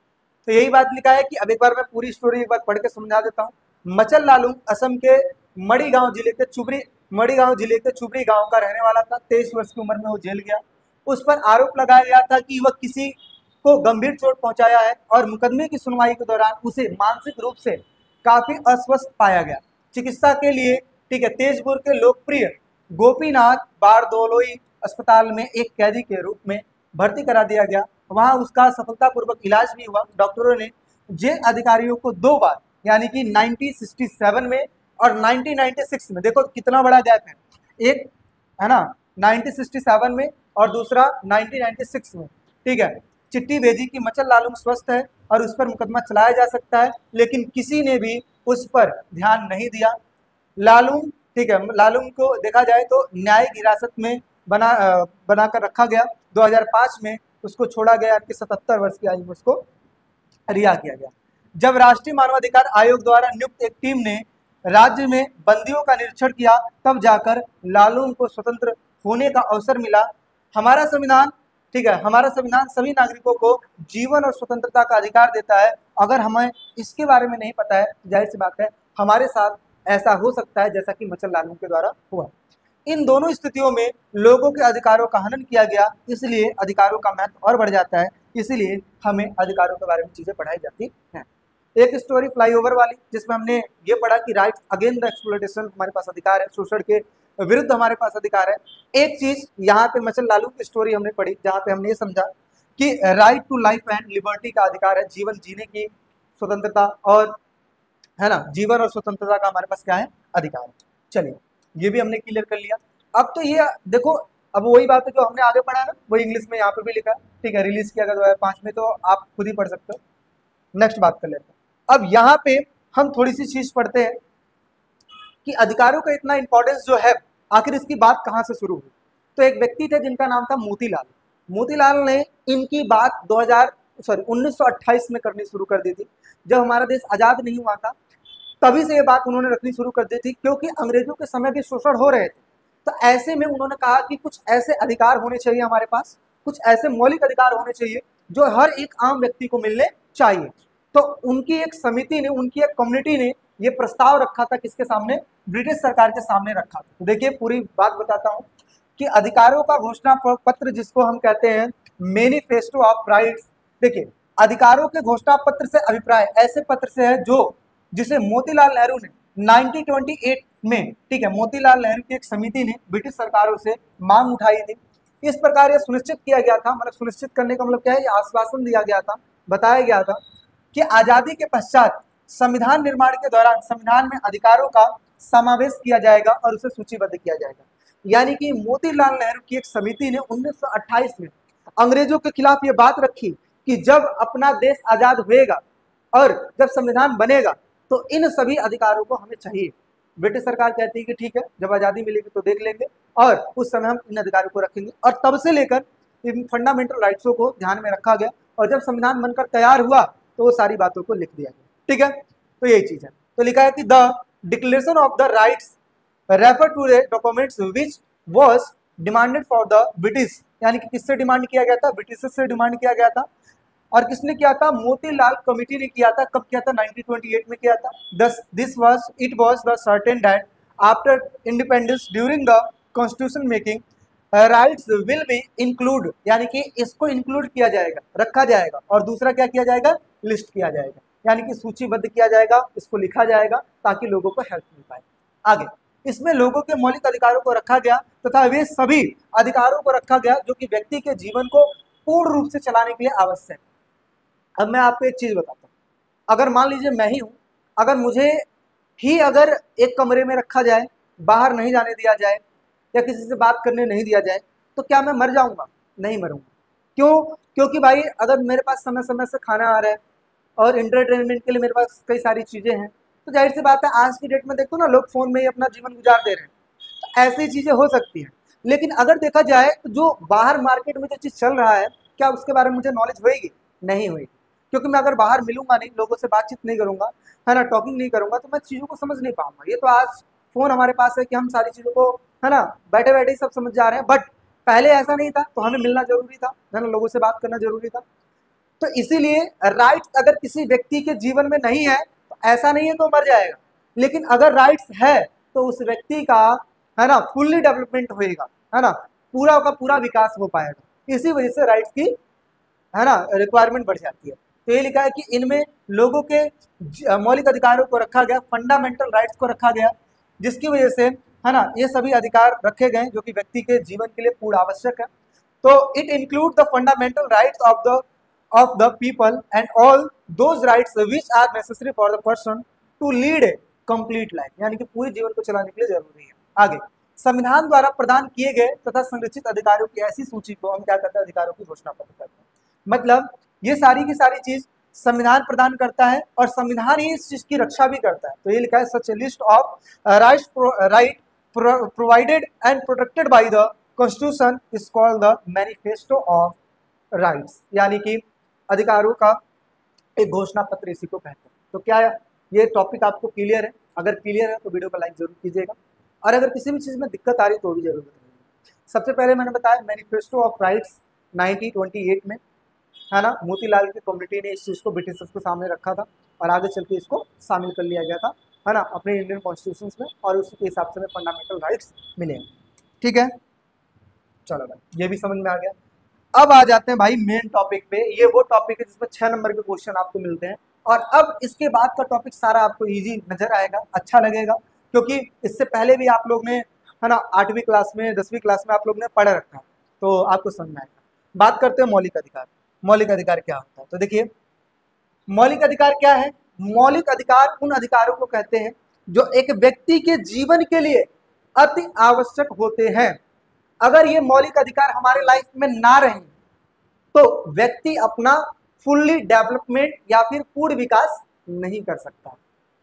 तो यही बात लिखा है कि अब एक बार मैं पूरी स्टोरी एक बार पढ़ के समझा देता हूँ। मचल लालू असम के मड़ीगांव जिले के चुबरी मड़ीगांव जिले के चुबरी गांव का रहने वाला था। तेईस वर्ष की उम्र में वो जेल गया। उस पर आरोप लगाया गया था कि वह किसी को गंभीर चोट पहुंचाया है और मुकदमे की सुनवाई के दौरान उसे मानसिक रूप से काफी अस्वस्थ पाया गया। चिकित्सा के लिए ठीक है तेजपुर के लोकप्रिय गोपीनाथ बारदोलोई अस्पताल में एक कैदी के रूप में भर्ती करा दिया गया। वहां उसका सफलतापूर्वक इलाज भी हुआ। डॉक्टरों ने जेल अधिकारियों को दो बार यानी कि उन्नीस सौ सरसठ में और उन्नीस सौ छियानवे में, देखो कितना बड़ा गैप है, एक है ना उन्नीस सौ सरसठ में और दूसरा उन्नीस सौ छियानवे में, ठीक है, चिट्ठी भेजी कि मचल लालू स्वस्थ है और उस पर मुकदमा चलाया जा सकता है, लेकिन किसी ने भी उस पर ध्यान नहीं दिया। लालू ठीक है लालू को देखा जाए तो न्यायिक हिरासत में बना बनाकर रखा गया। दो हज़ार पाँच में उसको छोड़ा गया कि सतहत्तर वर्ष की आयु में उसको रिहा किया गया। जब राष्ट्रीय मानवाधिकार आयोग द्वारा नियुक्त एक टीम ने राज्य में बंदियों का निरीक्षण किया तब जाकर लालू को स्वतंत्र होने का अवसर मिला। हमारा संविधान ठीक है हमारा संविधान सभी नागरिकों को जीवन और स्वतंत्रता का अधिकार देता है। अगर हमें इसके बारे में नहीं पता है, जाहिर सी बात है हमारे साथ ऐसा हो सकता है जैसा कि मचल लालू के द्वारा हुआ। इन दोनों स्थितियों में लोगों के अधिकारों का हनन किया गया, इसलिए अधिकारों का महत्व और बढ़ जाता है। इसलिए हमें अधिकारों के बारे में चीजें पढ़ाई जाती हैं। एक स्टोरी फ्लाईओवर वाली जिसमें हमने ये पढ़ा कि राइट अगेन द एक्सप्लॉयटेशन, हमारे पास अधिकार है, शोषण के विरुद्ध हमारे पास अधिकार है। एक चीज यहाँ पे मचल लालू की स्टोरी हमने पढ़ी जहाँ पे हमने ये समझा कि right to life and liberty का अधिकार है, जीवन जीने की स्वतंत्रता और है ना जीवन और स्वतंत्रता का हमारे पास क्या है अधिकार है। चलिए ये भी हमने क्लियर कर लिया। अब तो ये देखो अब वही बात है जो हमने आगे पढ़ा ना, वही इंग्लिश में यहाँ पे भी लिखा है, ठीक है, रिलीज किया गया दो हज़ार पाँच में, तो आप खुद ही पढ़ सकते हो। नेक्स्ट बात कर लेते हैं। अब यहाँ पे हम थोड़ी सी चीज पढ़ते हैं कि अधिकारों का इतना इंपॉर्टेंस जो है, आखिर इसकी बात कहाँ से शुरू हुई। तो एक व्यक्ति थे जिनका नाम था मोतीलाल। मोतीलाल ने इनकी बात दो हज़ार सॉरी उन्नीस सौ अट्ठाईस में करनी शुरू कर दी थी। जब हमारा देश आजाद नहीं हुआ था तभी से ये बात उन्होंने रखनी शुरू कर दी थी, क्योंकि अंग्रेजों के समय भी शोषण हो रहे थे। तो ऐसे में उन्होंने कहा कि कुछ ऐसे अधिकार होने चाहिए हमारे पास, कुछ ऐसे मौलिक अधिकार होने चाहिए जो हर एक आम व्यक्ति को मिलने चाहिए। तो उनकी एक समिति ने, उनकी एक कम्युनिटी ने ये प्रस्ताव रखा था, किसके सामने, ब्रिटिश सरकार के सामने रखा था। देखिए पूरी बात बताता हूँ कि अधिकारों का घोषणा पत्र जिसको हम कहते हैं मैनिफेस्टो ऑफ राइट्स, देखिए अधिकारों के घोषणा पत्र से अभिप्राय ऐसे पत्र से है जो जिसे मोतीलाल नेहरू ने उन्नीस सौ अट्ठाईस में, ठीक है, मोतीलाल नेहरू की एक समिति ने ब्रिटिश सरकारों से मांग उठाई थी। इस प्रकार यह सुनिश्चित किया गया था, मतलब सुनिश्चित करने का मतलब क्या है, ये आश्वासन दिया गया था, बताया गया था कि आजादी के पश्चात संविधान निर्माण के दौरान संविधान में अधिकारों का समावेश किया जाएगा और उसे सूचीबद्ध किया जाएगा। यानी कि मोतीलाल नेहरू की एक समिति ने उन्नीस सौ अट्ठाईस में अंग्रेजों के खिलाफ ये बात रखी कि जब अपना देश आजाद होएगा और जब संविधान बनेगा तो इन सभी अधिकारों को हमें चाहिए। ब्रिटिश सरकार कहती है कि ठीक है, जब आज़ादी मिलेगी तो देख लेंगे और उस समय हम इन अधिकारों को रखेंगे। और तब से लेकर इन फंडामेंटल राइट्सों को ध्यान में रखा गया और जब संविधान बनकर तैयार हुआ तो वो सारी बातों को लिख दिया गया। ठीक है, तो यही चीज है। तो लिखा है कि the declaration of the rights refer to the documents which was demanded for the British, यानी कि किससे डिमांड किया गया था, ब्रिटिश से डिमांड किया गया था। और किसने किया था, मोतीलाल कमिटी ने किया था। कब किया था, उन्नीस सौ अट्ठाईस में किया था। Thus this was it was the certain that after independence during the constitution making rights will be include, यानी कि इसको इंक्लूड किया जाएगा, रखा जाएगा। और दूसरा क्या किया जाएगा, लिस्ट किया जाएगा, यानी कि सूचीबद्ध किया जाएगा, इसको लिखा जाएगा ताकि लोगों को हेल्प मिल पाए। आगे इसमें लोगों के मौलिक अधिकारों को रखा गया तथा वे सभी अधिकारों को रखा गया जो कि व्यक्ति के जीवन को पूर्ण रूप से चलाने के लिए आवश्यक। अब मैं आपको एक चीज बताता हूँ, अगर मान लीजिए मैं ही हूँ, अगर मुझे ही अगर एक कमरे में रखा जाए, बाहर नहीं जाने दिया जाए या किसी से बात करने नहीं दिया जाए, तो क्या मैं मर जाऊंगा? नहीं मरूंगा। क्यों? क्योंकि भाई अगर मेरे पास समय समय से खाना आ रहा है और इंटरटेनमेंट के लिए मेरे पास कई सारी चीजें हैं, तो जाहिर सी बात है आज की डेट में देखो ना, लोग फोन में ही अपना जीवन गुजार दे रहे हैं, तो ऐसी चीजें हो सकती हैं। लेकिन अगर देखा जाए तो जो बाहर मार्केट में जो चीज चल रहा है, क्या उसके बारे में मुझे नॉलेज होएगी? नहीं होगी, क्योंकि मैं अगर बाहर मिलूंगा नहीं, लोगों से बातचीत नहीं करूंगा, है ना, टॉकिंग नहीं करूंगा, तो मैं चीजों को समझ नहीं पाऊंगा। ये तो आज फोन हमारे पास है कि हम सारी चीजों को, है ना, बैठे बैठे ही सब समझ जा रहे हैं, बट पहले ऐसा नहीं था, तो हमें मिलना जरूरी था, है ना, लोगों से बात करना जरूरी था। तो इसीलिए राइट्स अगर किसी व्यक्ति के जीवन में नहीं है तो ऐसा नहीं है तो मर जाएगा, लेकिन अगर राइट्स है तो उस व्यक्ति का, है ना, फुल्ली डेवलपमेंट होएगा, है ना, पूरा का पूरा विकास हो पाएगा। इसी वजह से राइट्स की, है ना, रिक्वायरमेंट बढ़ जाती है। तो ये लिखा है कि इनमें लोगों के मौलिक अधिकारों को रखा गया, फंडामेंटल राइट्स को रखा गया, जिसकी वजह से, है ना, ये सभी अधिकार रखे गए जो कि व्यक्ति के जीवन के लिए पूर्ण आवश्यक है। तो it include the fundamental rights of the of the people and all those rights which are necessary for the person to lead a complete life, यानी कि पूरे जीवन को चलाने के लिए जरूरी है। आगे, संविधान द्वारा प्रदान किए गए तथा संरक्षित अधिकारों की ऐसी सूची को हम क्या करते हैं, अधिकारों की घोषणा पत्र करते हैं। मतलब ये सारी की सारी चीज संविधान प्रदान करता है और संविधान ही इस चीज की रक्षा भी करता है। तो ये लिखा है such a list of rights right provided and protected by the constitution is called the manifesto of rights, यानी कि अधिकारों का एक घोषणा पत्र इसी को कहते हैं। तो क्या ये टॉपिक आपको क्लियर है? अगर क्लियर है तो वीडियो को लाइक जरूर कीजिएगा, और अगर किसी भी चीज में दिक्कत आ रही तो भी जरूर बताइएगा। सबसे पहले मैंने बताया manifesto of rights nineteen twenty eight में, है ना, मोतीलाल की कम्युनिटी ने इस चीज़ को ब्रिटिशर्स के सामने रखा था और आगे चल के इसको शामिल कर लिया गया था, है ना, अपने इंडियन कॉन्स्टिट्यूशन में, और उसी के हिसाब से हमें फंडामेंटल राइट्स मिले। ठीक है, चलो भाई ये भी समझ में आ गया। अब आ जाते हैं भाई मेन टॉपिक पे। ये वो टॉपिक है जिसमें छह नंबर के क्वेश्चन आपको मिलते हैं, और अब इसके बाद का टॉपिक सारा आपको इजी नजर आएगा, अच्छा लगेगा, क्योंकि इससे पहले भी आप लोग ने, है ना, आठवीं क्लास में, दसवीं क्लास में आप लोग ने पढ़ रखा, तो आपको समझ में आएगा। बात करते हैं मौलिक अधिकार। मौलिक अधिकार क्या होता है? तो देखिए, मौलिक अधिकार क्या है? मौलिक अधिकार उन अधिकारों को कहते हैं जो एक व्यक्ति के जीवन के लिए अति आवश्यक होते हैं। अगर ये मौलिक अधिकार हमारे लाइफ में ना रहे तो व्यक्ति अपना फुल्ली डेवलपमेंट या फिर पूर्ण विकास नहीं कर सकता।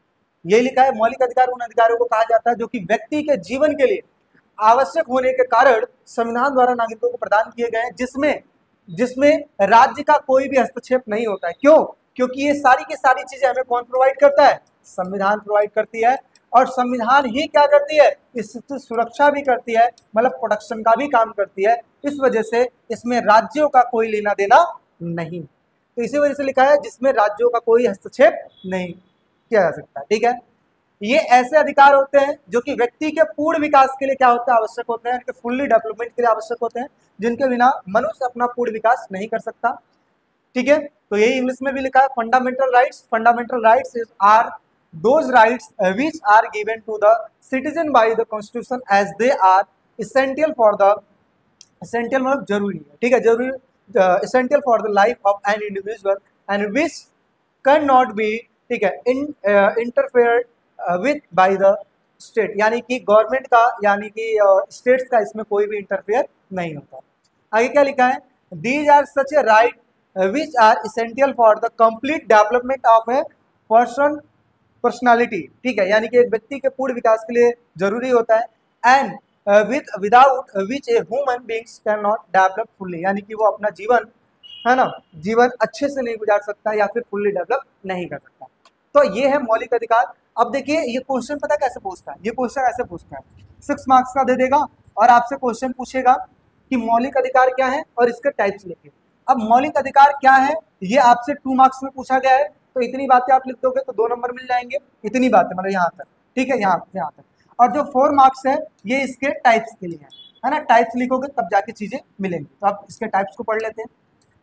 ये लिखा है मौलिक अधिकार उन अधिकारों को कहा जाता है जो कि व्यक्ति के जीवन के लिए आवश्यक होने के कारण संविधान द्वारा नागरिकों को प्रदान किए गए, जिसमें जिसमें राज्य का कोई भी हस्तक्षेप नहीं होता है। क्यों? क्योंकि ये सारी की सारी चीजें हमें कौन प्रोवाइड करता है? संविधान प्रोवाइड करती है, और संविधान ही क्या करती है? इसकी सुरक्षा भी करती है, मतलब प्रोटेक्शन का भी काम करती है। इस वजह से इसमें राज्यों का कोई लेना देना नहीं, तो इसी वजह से लिखा है जिसमें राज्यों का कोई हस्तक्षेप नहीं किया जा सकता। ठीक है, ये ऐसे अधिकार होते हैं जो कि व्यक्ति के पूर्ण विकास के लिए क्या होता है? आवश्यक होते हैं, इनके फुल्ली डेवलपमेंट के लिए आवश्यक होते हैं, जिनके बिना मनुष्य अपना पूर्ण विकास नहीं कर सकता। ठीक है, तो यही इंग्लिश में भी लिखा है fundamental rights. Fundamental rights is are those rights which are given to the citizen by the constitution as they are essential for the, essential मतलब जरूरी है, ठीक है, जरूरी, essential for the life of an individual and which can not be, ठीक है, in interfered with by the state, यानी कि गवर्नमेंट का, यानी कि स्टेट्स uh, का इसमें कोई भी इंटरफेयर नहीं होता। आगे क्या लिखा है? These are such a right which are essential for the complete development of a person personality, ठीक है, यानी कि एक व्यक्ति के पूर्ण विकास के लिए जरूरी होता है। And with without which a human beings can not develop fully, यानी कि वो अपना जीवन, है ना, जीवन अच्छे से नहीं गुजार सकता या फिर फुल्ली डेवलप नहीं कर सकता। तो ये है मौलिक अधिकार। अब देखिए ये क्वेश्चन पता कैसे पूछता है? ये क्वेश्चन ऐसे पूछता है, सिक्स मार्क्स का दे देगा और आपसे क्वेश्चन पूछेगा कि मौलिक अधिकार क्या है और इसके टाइप्स लिखिए। अब मौलिक अधिकार क्या है ये आपसे टू मार्क्स में पूछा गया है, तो इतनी बातें आप लिख दोगे तो दो नंबर मिल जाएंगे, इतनी बातें मतलब यहाँ तक, ठीक है, यहाँ यहाँ तक। और जो फोर मार्क्स है ये इसके टाइप्स के लिए है, है ना, टाइप्स लिखोगे तब जाके चीजें मिलेंगी। तो आप इसके टाइप्स को पढ़ लेते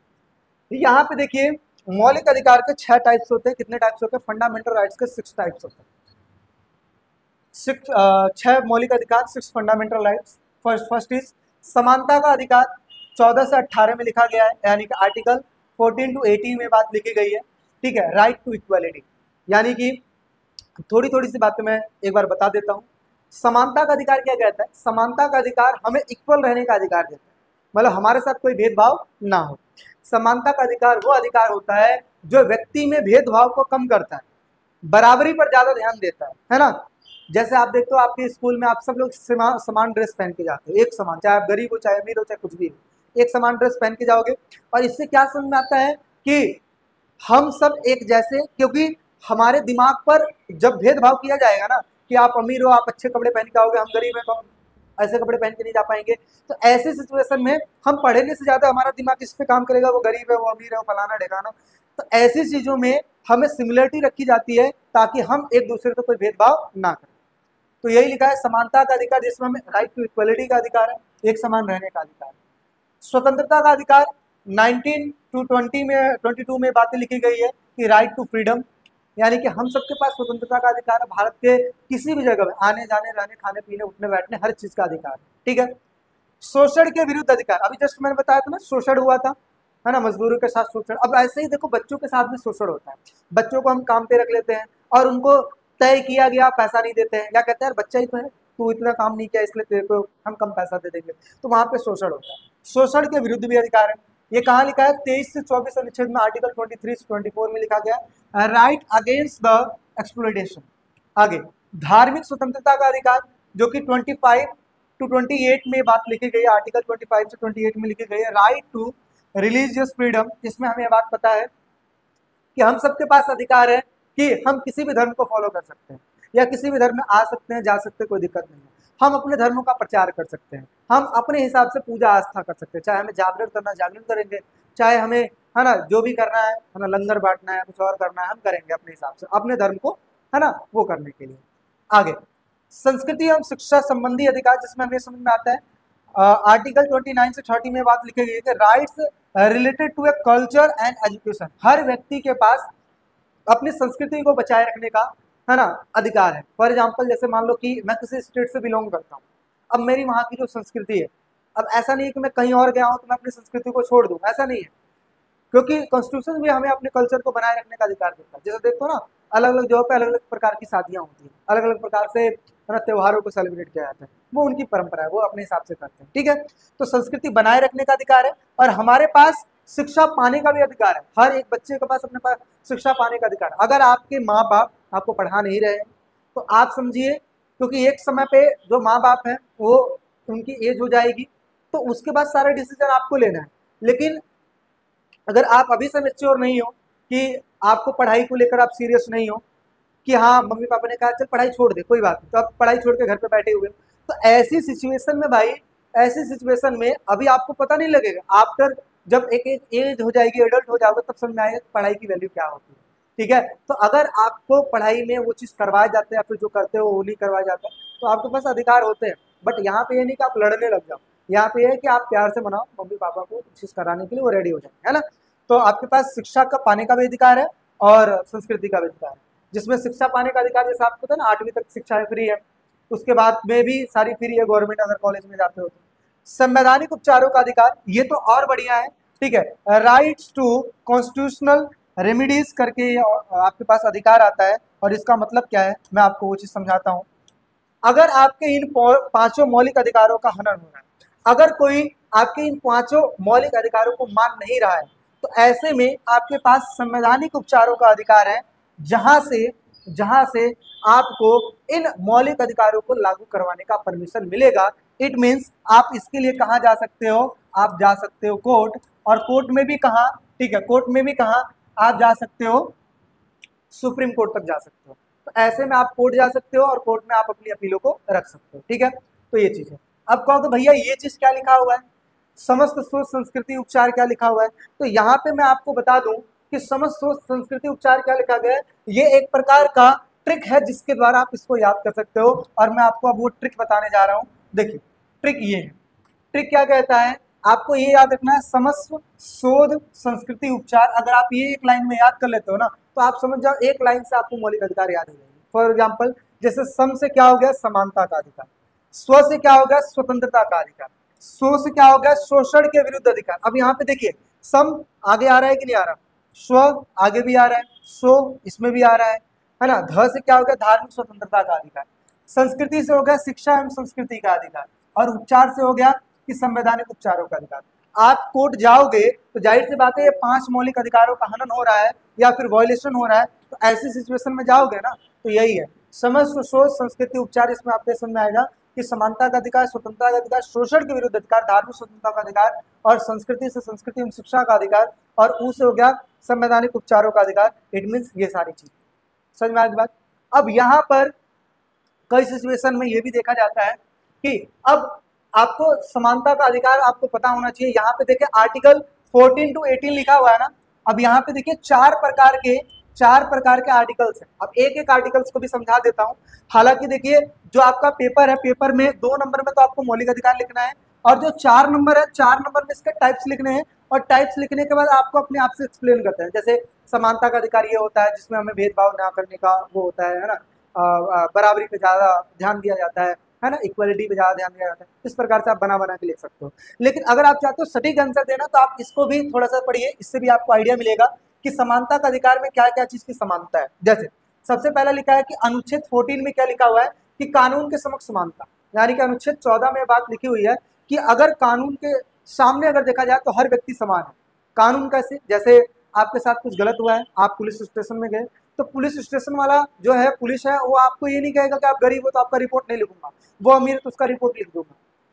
हैं। यहाँ पे देखिए मौलिक अधिकार के छह टाइप्स होते हैं। कितने टाइप्स होते हैं? फंडामेंटल राइट्स के सिक्स टाइप्स होते हैं। सिक्स छह मौलिक अधिकार, six fundamental rights. First first is समानता का अधिकार, चौदह से अट्ठारह में लिखा गया है, यानी कि आर्टिकल फोर्टीन टू एटीन में बात लिखी गई है। ठीक है, राइट टू इक्वालिटी, यानी कि थोड़ी थोड़ी सी बातें मैं एक बार बता देता हूँ। समानता का अधिकार क्या कहता है? समानता का अधिकार हमें इक्वल रहने का अधिकार देता है, मतलब हमारे साथ कोई भेदभाव ना हो। समानता का अधिकार वो अधिकार होता है जो व्यक्ति में भेदभाव को कम करता है, बराबरी पर ज्यादा ध्यान देता है, है ना। जैसे आप देखते हो आपके स्कूल में आप सब लोग समान ड्रेस पहन के जाते हो, एक समान, चाहे आप गरीब हो चाहे अमीर हो चाहे कुछ भी हो, एक समान ड्रेस पहन के जाओगे। और इससे क्या समझ में आता है कि हम सब एक जैसे, क्योंकि हमारे दिमाग पर जब भेदभाव किया जाएगा ना कि आप अमीर हो आप अच्छे कपड़े पहन के आओगे, हम गरीब हैं तो ऐसे कपड़े पहन के नहीं जा पाएंगे। तो ऐसे सिचुएशन में हम पढ़ने से ज़्यादा हमारा दिमाग इस पे काम करेगा, वो गरीब है, वो अमीर है, वो फलाना ढेकाना। तो ऐसी चीज़ों में हमें सिमिलरिटी रखी जाती है ताकि हम एक दूसरे को कोई भेदभाव ना करें। तो यही लिखा है समानता का अधिकार, जिसमें हमें राइट टू इक्वलिटी का अधिकार है, एक समान रहने का अधिकार है। स्वतंत्रता का अधिकार नाइनटीन टू ट्वेंटी में ट्वेंटी टू में बातें लिखी गई है कि राइट टू फ्रीडम, यानी कि हम सबके पास स्वतंत्रता का अधिकार है, भारत के किसी भी जगह में आने जाने रहने खाने पीने उठने बैठने हर चीज का अधिकार है, ठीक है। शोषण के विरुद्ध अधिकार, अभी जस्ट मैंने बताया था ना शोषण हुआ था, है ना, मजदूरों के साथ शोषण। अब ऐसे ही देखो बच्चों के साथ भी शोषण होता है, बच्चों को हम काम पे रख लेते हैं और उनको तय किया गया पैसा नहीं देते हैं, क्या कहते हैं यार बच्चा ही तो है, तू इतना काम नहीं किया इसलिए तेरे को हम कम पैसा दे देंगे, तो वहां पे शोषण होता है। शोषण के विरुद्ध भी अधिकार है, ये कहाँ लिखा है, तेईस से चौबीस अनुच्छेद में आर्टिकल ट्वेंटी थ्री से ट्वेंटी फोर में लिखा गया, राइट अगेंस्ट द एक्सप्लॉयटेशन। आगे धार्मिक स्वतंत्रता का अधिकार, जो कि twenty five to twenty eight में बात लिखी गई है, आर्टिकल ट्वेंटी फाइव से ट्वेंटी एट में लिखी गई है, राइट टू रिलीजियस फ्रीडम, जिसमें हमें बात पता है कि हम सबके पास अधिकार है कि हम किसी भी धर्म को फॉलो कर सकते हैं या किसी भी धर्म में आ सकते हैं, जा सकते हैं, कोई दिक्कत नहीं है। हम अपने धर्मों का प्रचार कर सकते हैं, हम अपने हिसाब से पूजा आस्था कर सकते हैं, चाहे हमें जागरण करना जागरण करेंगे, चाहे हमें है ना जो भी करना है है ना लंगर बांटना है, कुछ और करना है, हम करेंगे अपने हिसाब से अपने धर्म को है ना वो करने के लिए। आगे संस्कृति एवं शिक्षा संबंधी अधिकार, जिसमें हमें समझ में आता है आर्टिकल ट्वेंटी नाइन से थर्टी में बात लिखी गई है कि rights related to a culture and education, हर व्यक्ति के पास अपनी संस्कृति को बचाए रखने का है ना अधिकार है। फॉर एग्जाम्पल जैसे मान लो कि मैं किसी स्टेट से बिलोंग करता हूँ, अब मेरी वहाँ की जो संस्कृति है, अब ऐसा नहीं है कि मैं कहीं और गया हूँ तो मैं अपनी संस्कृति को छोड़ दूँ, ऐसा नहीं है, क्योंकि कॉन्स्टिट्यूशन भी हमें अपने कल्चर को बनाए रखने का अधिकार देता है। जैसे देखो ना अलग अलग जगह पे अलग अलग प्रकार की शादियाँ होती हैं, अलग अलग प्रकार से है ना त्योहारों को सेलिब्रेट किया जाता है, वो उनकी परंपरा है, वो अपने हिसाब से करते हैं, ठीक है। तो संस्कृति बनाए रखने का अधिकार है और हमारे पास शिक्षा पाने का भी अधिकार है, हर एक बच्चे के पास अपने पास शिक्षा पाने का अधिकार है। अगर आपके माँ बाप आपको पढ़ा नहीं रहे तो आप समझिए, क्योंकि एक समय पे जो माँ बाप हैं वो उनकी एज हो जाएगी तो उसके बाद सारा डिसीजन आपको लेना है। लेकिन अगर आप अभी से मेच्योर नहीं हो कि आपको पढ़ाई को लेकर आप सीरियस नहीं हो कि हाँ मम्मी पापा ने कहा चल पढ़ाई छोड़ दे कोई बात नहीं, तो आप पढ़ाई छोड़ के घर पे बैठे हुए, तो ऐसी सिचुएशन में भाई ऐसी सिचुएशन में अभी आपको पता नहीं लगेगा, आफ्टर जब एक एक एज हो जाएगी, एडल्ट हो जाओगे, तब समझ में आएगा पढ़ाई की वैल्यू क्या होती है, ठीक है। तो अगर आपको पढ़ाई में वो चीज़ करवाए जाते हैं या फिर जो करते हो वो नहीं करवाया जाता तो आपके पास अधिकार होते हैं, बट यहाँ पे ये नहीं कि आप लड़ने लग जाओ, यहाँ पे है कि आप प्यार से मनाओ, मम्मी पापा को चीज़ कराने के लिए वो रेडी हो जाए, है ना। तो आपके पास शिक्षा का पाने का भी अधिकार है और संस्कृति का भी अधिकार है, जिसमें शिक्षा पाने का अधिकार जैसे आपको पता है ना आठवीं तक शिक्षा फ्री है, उसके बाद में भी सारी फ्री है गवर्नमेंट, अगर कॉलेज में जाते हो तो। संवैधानिक उपचारों का अधिकार, ये तो और बढ़िया है, ठीक है, राइट्स टू कॉन्स्टिट्यूशनल रेमिडीज करके आपके पास अधिकार आता है और इसका मतलब क्या है मैं आपको वो चीज समझाता हूँ। अगर आपके इन पांचों मौलिक अधिकारों का हनन हो रहा है, अगर कोई आपके इन पांचों मौलिक अधिकारों को मान नहीं रहा है, तो ऐसे में आपके पास संवैधानिक उपचारों का अधिकार है, जहां से जहां से आपको इन मौलिक अधिकारों को लागू करवाने का परमिशन मिलेगा। इट मीन्स आप इसके लिए कहाँ जा सकते हो, आप जा सकते हो कोर्ट, और कोर्ट में भी कहाँ, ठीक है, कोर्ट में भी कहाँ आप जा सकते हो, सुप्रीम कोर्ट तक जा सकते हो। तो ऐसे में आप कोर्ट जा सकते हो और कोर्ट में आप अपनी अपीलों को रख सकते हो, ठीक है। तो ये चीज है। अब कहोगे भैया ये चीज क्या लिखा हुआ है, समस्त सोच संस्कृति उपचार क्या लिखा हुआ है, तो यहाँ पे मैं आपको बता दूं कि समस्त सोच संस्कृति उपचार क्या लिखा गया है, ये एक प्रकार का ट्रिक है जिसके द्वारा आप इसको याद कर सकते हो, और मैं आपको अब वो ट्रिक बताने जा रहा हूँ। देखिए ट्रिक ये है, ट्रिक क्या कहता है, आपको ये याद रखना है, समस्त शोध संस्कृति उपचार, अगर आप ये एक लाइन में याद कर लेते हो ना तो आप समझ जाओ एक लाइन से आपको मौलिक अधिकार याद हो जाएंगे। फॉर एग्जाम्पल जैसे सम से क्या हो गया, समानता का अधिकार, स्व से क्या हो गया, स्वतंत्रता का अधिकार, सो से क्या हो गया, शोषण के विरुद्ध अधिकार। अब यहाँ पे देखिए सम आगे आ रहा है कि नहीं आ रहा, स्व आगे भी आ रहा है, सो इसमें भी आ रहा है है ना। ध से क्या हो गया, धार्मिक स्वतंत्रता का अधिकार, संस्कृति से हो गया शिक्षा एवं संस्कृति का अधिकार, और उपचार से हो गया कि संवैधानिक उपचारों का अधिकार। आप कोर्ट जाओगे तो जाहिर सी बात है ये पांच मौलिक अधिकारों का हनन हो रहा है या फिर वायलेशन हो रहा है, तो ऐसी सिचुएशन में जाओगे ना तो यही है समस्त शोध संस्कृति उपचार। इसमें आपके समझ में आएगा कि समानता का अधिकार, स्वतंत्रता का अधिकार, शोषण के विरुद्ध अधिकार, धार्मिक स्वतंत्रता का अधिकार, और संस्कृति से संस्कृति एवं शिक्षा का अधिकार, और ऊ से हो गया संवैधानिक उपचारों का अधिकार। इट मीन्स ये सारी चीज समझ में आएगी बात। अब यहाँ पर कई सिचुएशन में ये भी देखा जाता है कि अब आपको समानता का अधिकार आपको पता होना चाहिए। यहाँ पे देखिए आर्टिकल फोर्टीन टू एटीन लिखा हुआ है ना। अब यहाँ पे देखिए चार प्रकार के चार प्रकार के आर्टिकल्स हैं। अब एक एक आर्टिकल्स को भी समझा देता हूँ। हालांकि देखिए जो आपका पेपर है, पेपर में दो नंबर में तो आपको मौलिक अधिकार लिखना है, और जो चार नंबर है, चार नंबर में इसके टाइप्स लिखने हैं, और टाइप्स लिखने के बाद आपको अपने आप से एक्सप्लेन करते हैं। जैसे समानता का अधिकार ये होता है जिसमें हमें भेदभाव ना करने का वो होता है, है ना, बराबरी पे ज्यादा ध्यान दिया जाता है है ना, इक्वलिटी पे ज्यादा ध्यान दिया जाता है। इस प्रकार से आप बना बना के लिख सकते हो। लेकिन अगर आप चाहते हो सटीक आंसर देना तो आप इसको भी थोड़ा सा पढ़िए, इससे भी आपको आइडिया मिलेगा कि समानता का अधिकार में क्या क्या चीज की समानता है। जैसे सबसे पहला लिखा है कि अनुच्छेद फोर्टीन में क्या लिखा हुआ है कि कानून के समक्ष समानता, यानी कि अनुच्छेद चौदह में बात लिखी हुई है कि अगर कानून के सामने अगर देखा जाए तो हर व्यक्ति समान है। कानून कैसे? जैसे आपके साथ कुछ गलत हुआ है, आप पुलिस स्टेशन में गए, तो पुलिस स्टेशन वाला जो है, पुलिस है, वो आपको ये नहीं कहेगा कि आप गरीब हो तो आपका रिपोर्ट नहीं लिखूंगा, वो अमीर तो उसका रिपोर्ट लिख दूंगा,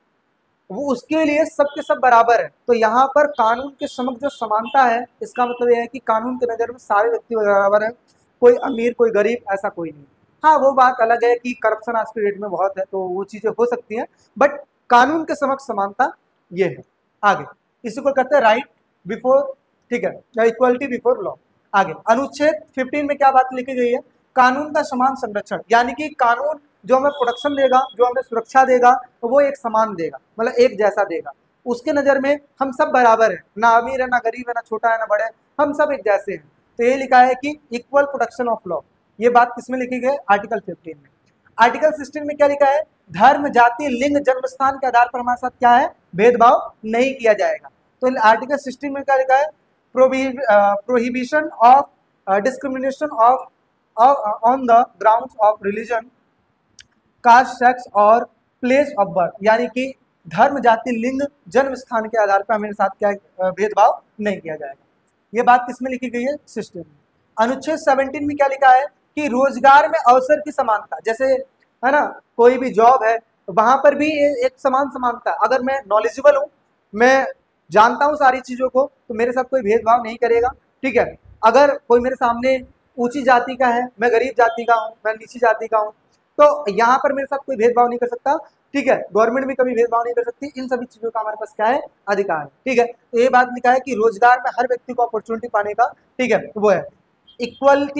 वो उसके लिए सब के सब बराबर है। तो यहाँ पर कानून के समक्ष जो समानता है, इसका मतलब यह है कि कानून के नजर में सारे व्यक्ति बराबर है, कोई अमीर कोई गरीब ऐसा कोई नहीं। हाँ, वो बात अलग है कि करप्शन आज के डेट में बहुत है, तो वो चीजें हो सकती हैं, बट कानून के समक्ष समानता ये है। आगे इसी को कहते हैं राइट बिफोर, ठीक है, या इक्वलिटी बिफोर लॉ। आगे अनुच्छेद फिफ्टीन में क्या बात लिखी गई है? कानून का समान संरक्षण, यानी कि कानून जो हमें प्रोटेक्शन देगा, जो हमें सुरक्षा देगा, तो वो एक समान देगा, मतलब एक जैसा देगा। उसके नजर में हम सब बराबर हैं, ना अमीर है ना गरीब है, ना छोटा है ना बड़ा है, हम सब एक जैसे हैं। तो ये लिखा है कि इक्वल प्रोटेक्शन ऑफ लॉ। ये बात किसमें लिखी गई? आर्टिकल फिफ्टीन में। आर्टिकल सिक्सटीन में क्या लिखा है? धर्म, जाति, लिंग, जन्म स्थान के आधार पर हमारे साथ क्या है? भेदभाव नहीं किया जाएगा। तो आर्टिकल सिक्सटीन में क्या लिखा है? Prohibition of discrimination of on the grounds of religion, caste, sex और प्लेस ऑफ बर्थ, यानी कि धर्म, जाति, लिंग, जन्म स्थान के आधार पर हमारे साथ क्या भेदभाव नहीं किया जाएगा। ये बात किसमें लिखी गई है? सिस्टम में। अनुच्छेद सेवनटीन में क्या लिखा है कि रोजगार में अवसर की समानता, जैसे है ना, कोई भी जॉब है तो वहां पर भी एक समान समानता। अगर मैं नॉलेजेबल हूँ, मैं जानता हूँ सारी चीजों को, तो मेरे साथ कोई भेदभाव नहीं करेगा, ठीक है। अगर कोई मेरे सामने ऊंची जाति का है, मैं गरीब जाति का हूँ, मैं नीची जाति का हूँ, तो यहाँ पर मेरे साथ कोई भेदभाव नहीं कर सकता, ठीक है। गवर्नमेंट भी कभी भेदभाव नहीं कर सकती। इन सभी चीजों का हमारे पास क्या है? अधिकार है, ठीक है। तो ये बात लिखा है कि रोजगार में हर व्यक्ति को अपॉर्चुनिटी पाने का, ठीक है, वो है equality,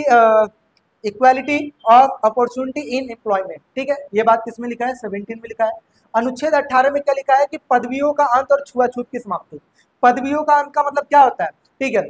equality of opportunity in employment, ठीक है। ये बात किसमें लिखा है? सेवनटीन में लिखा है। अनुच्छेद अठारह में क्या लिखा है कि पदवियों का अंत और छुआछूत की समाप्ति। पदवियों का अंत का मतलब क्या होता है? ठीक है,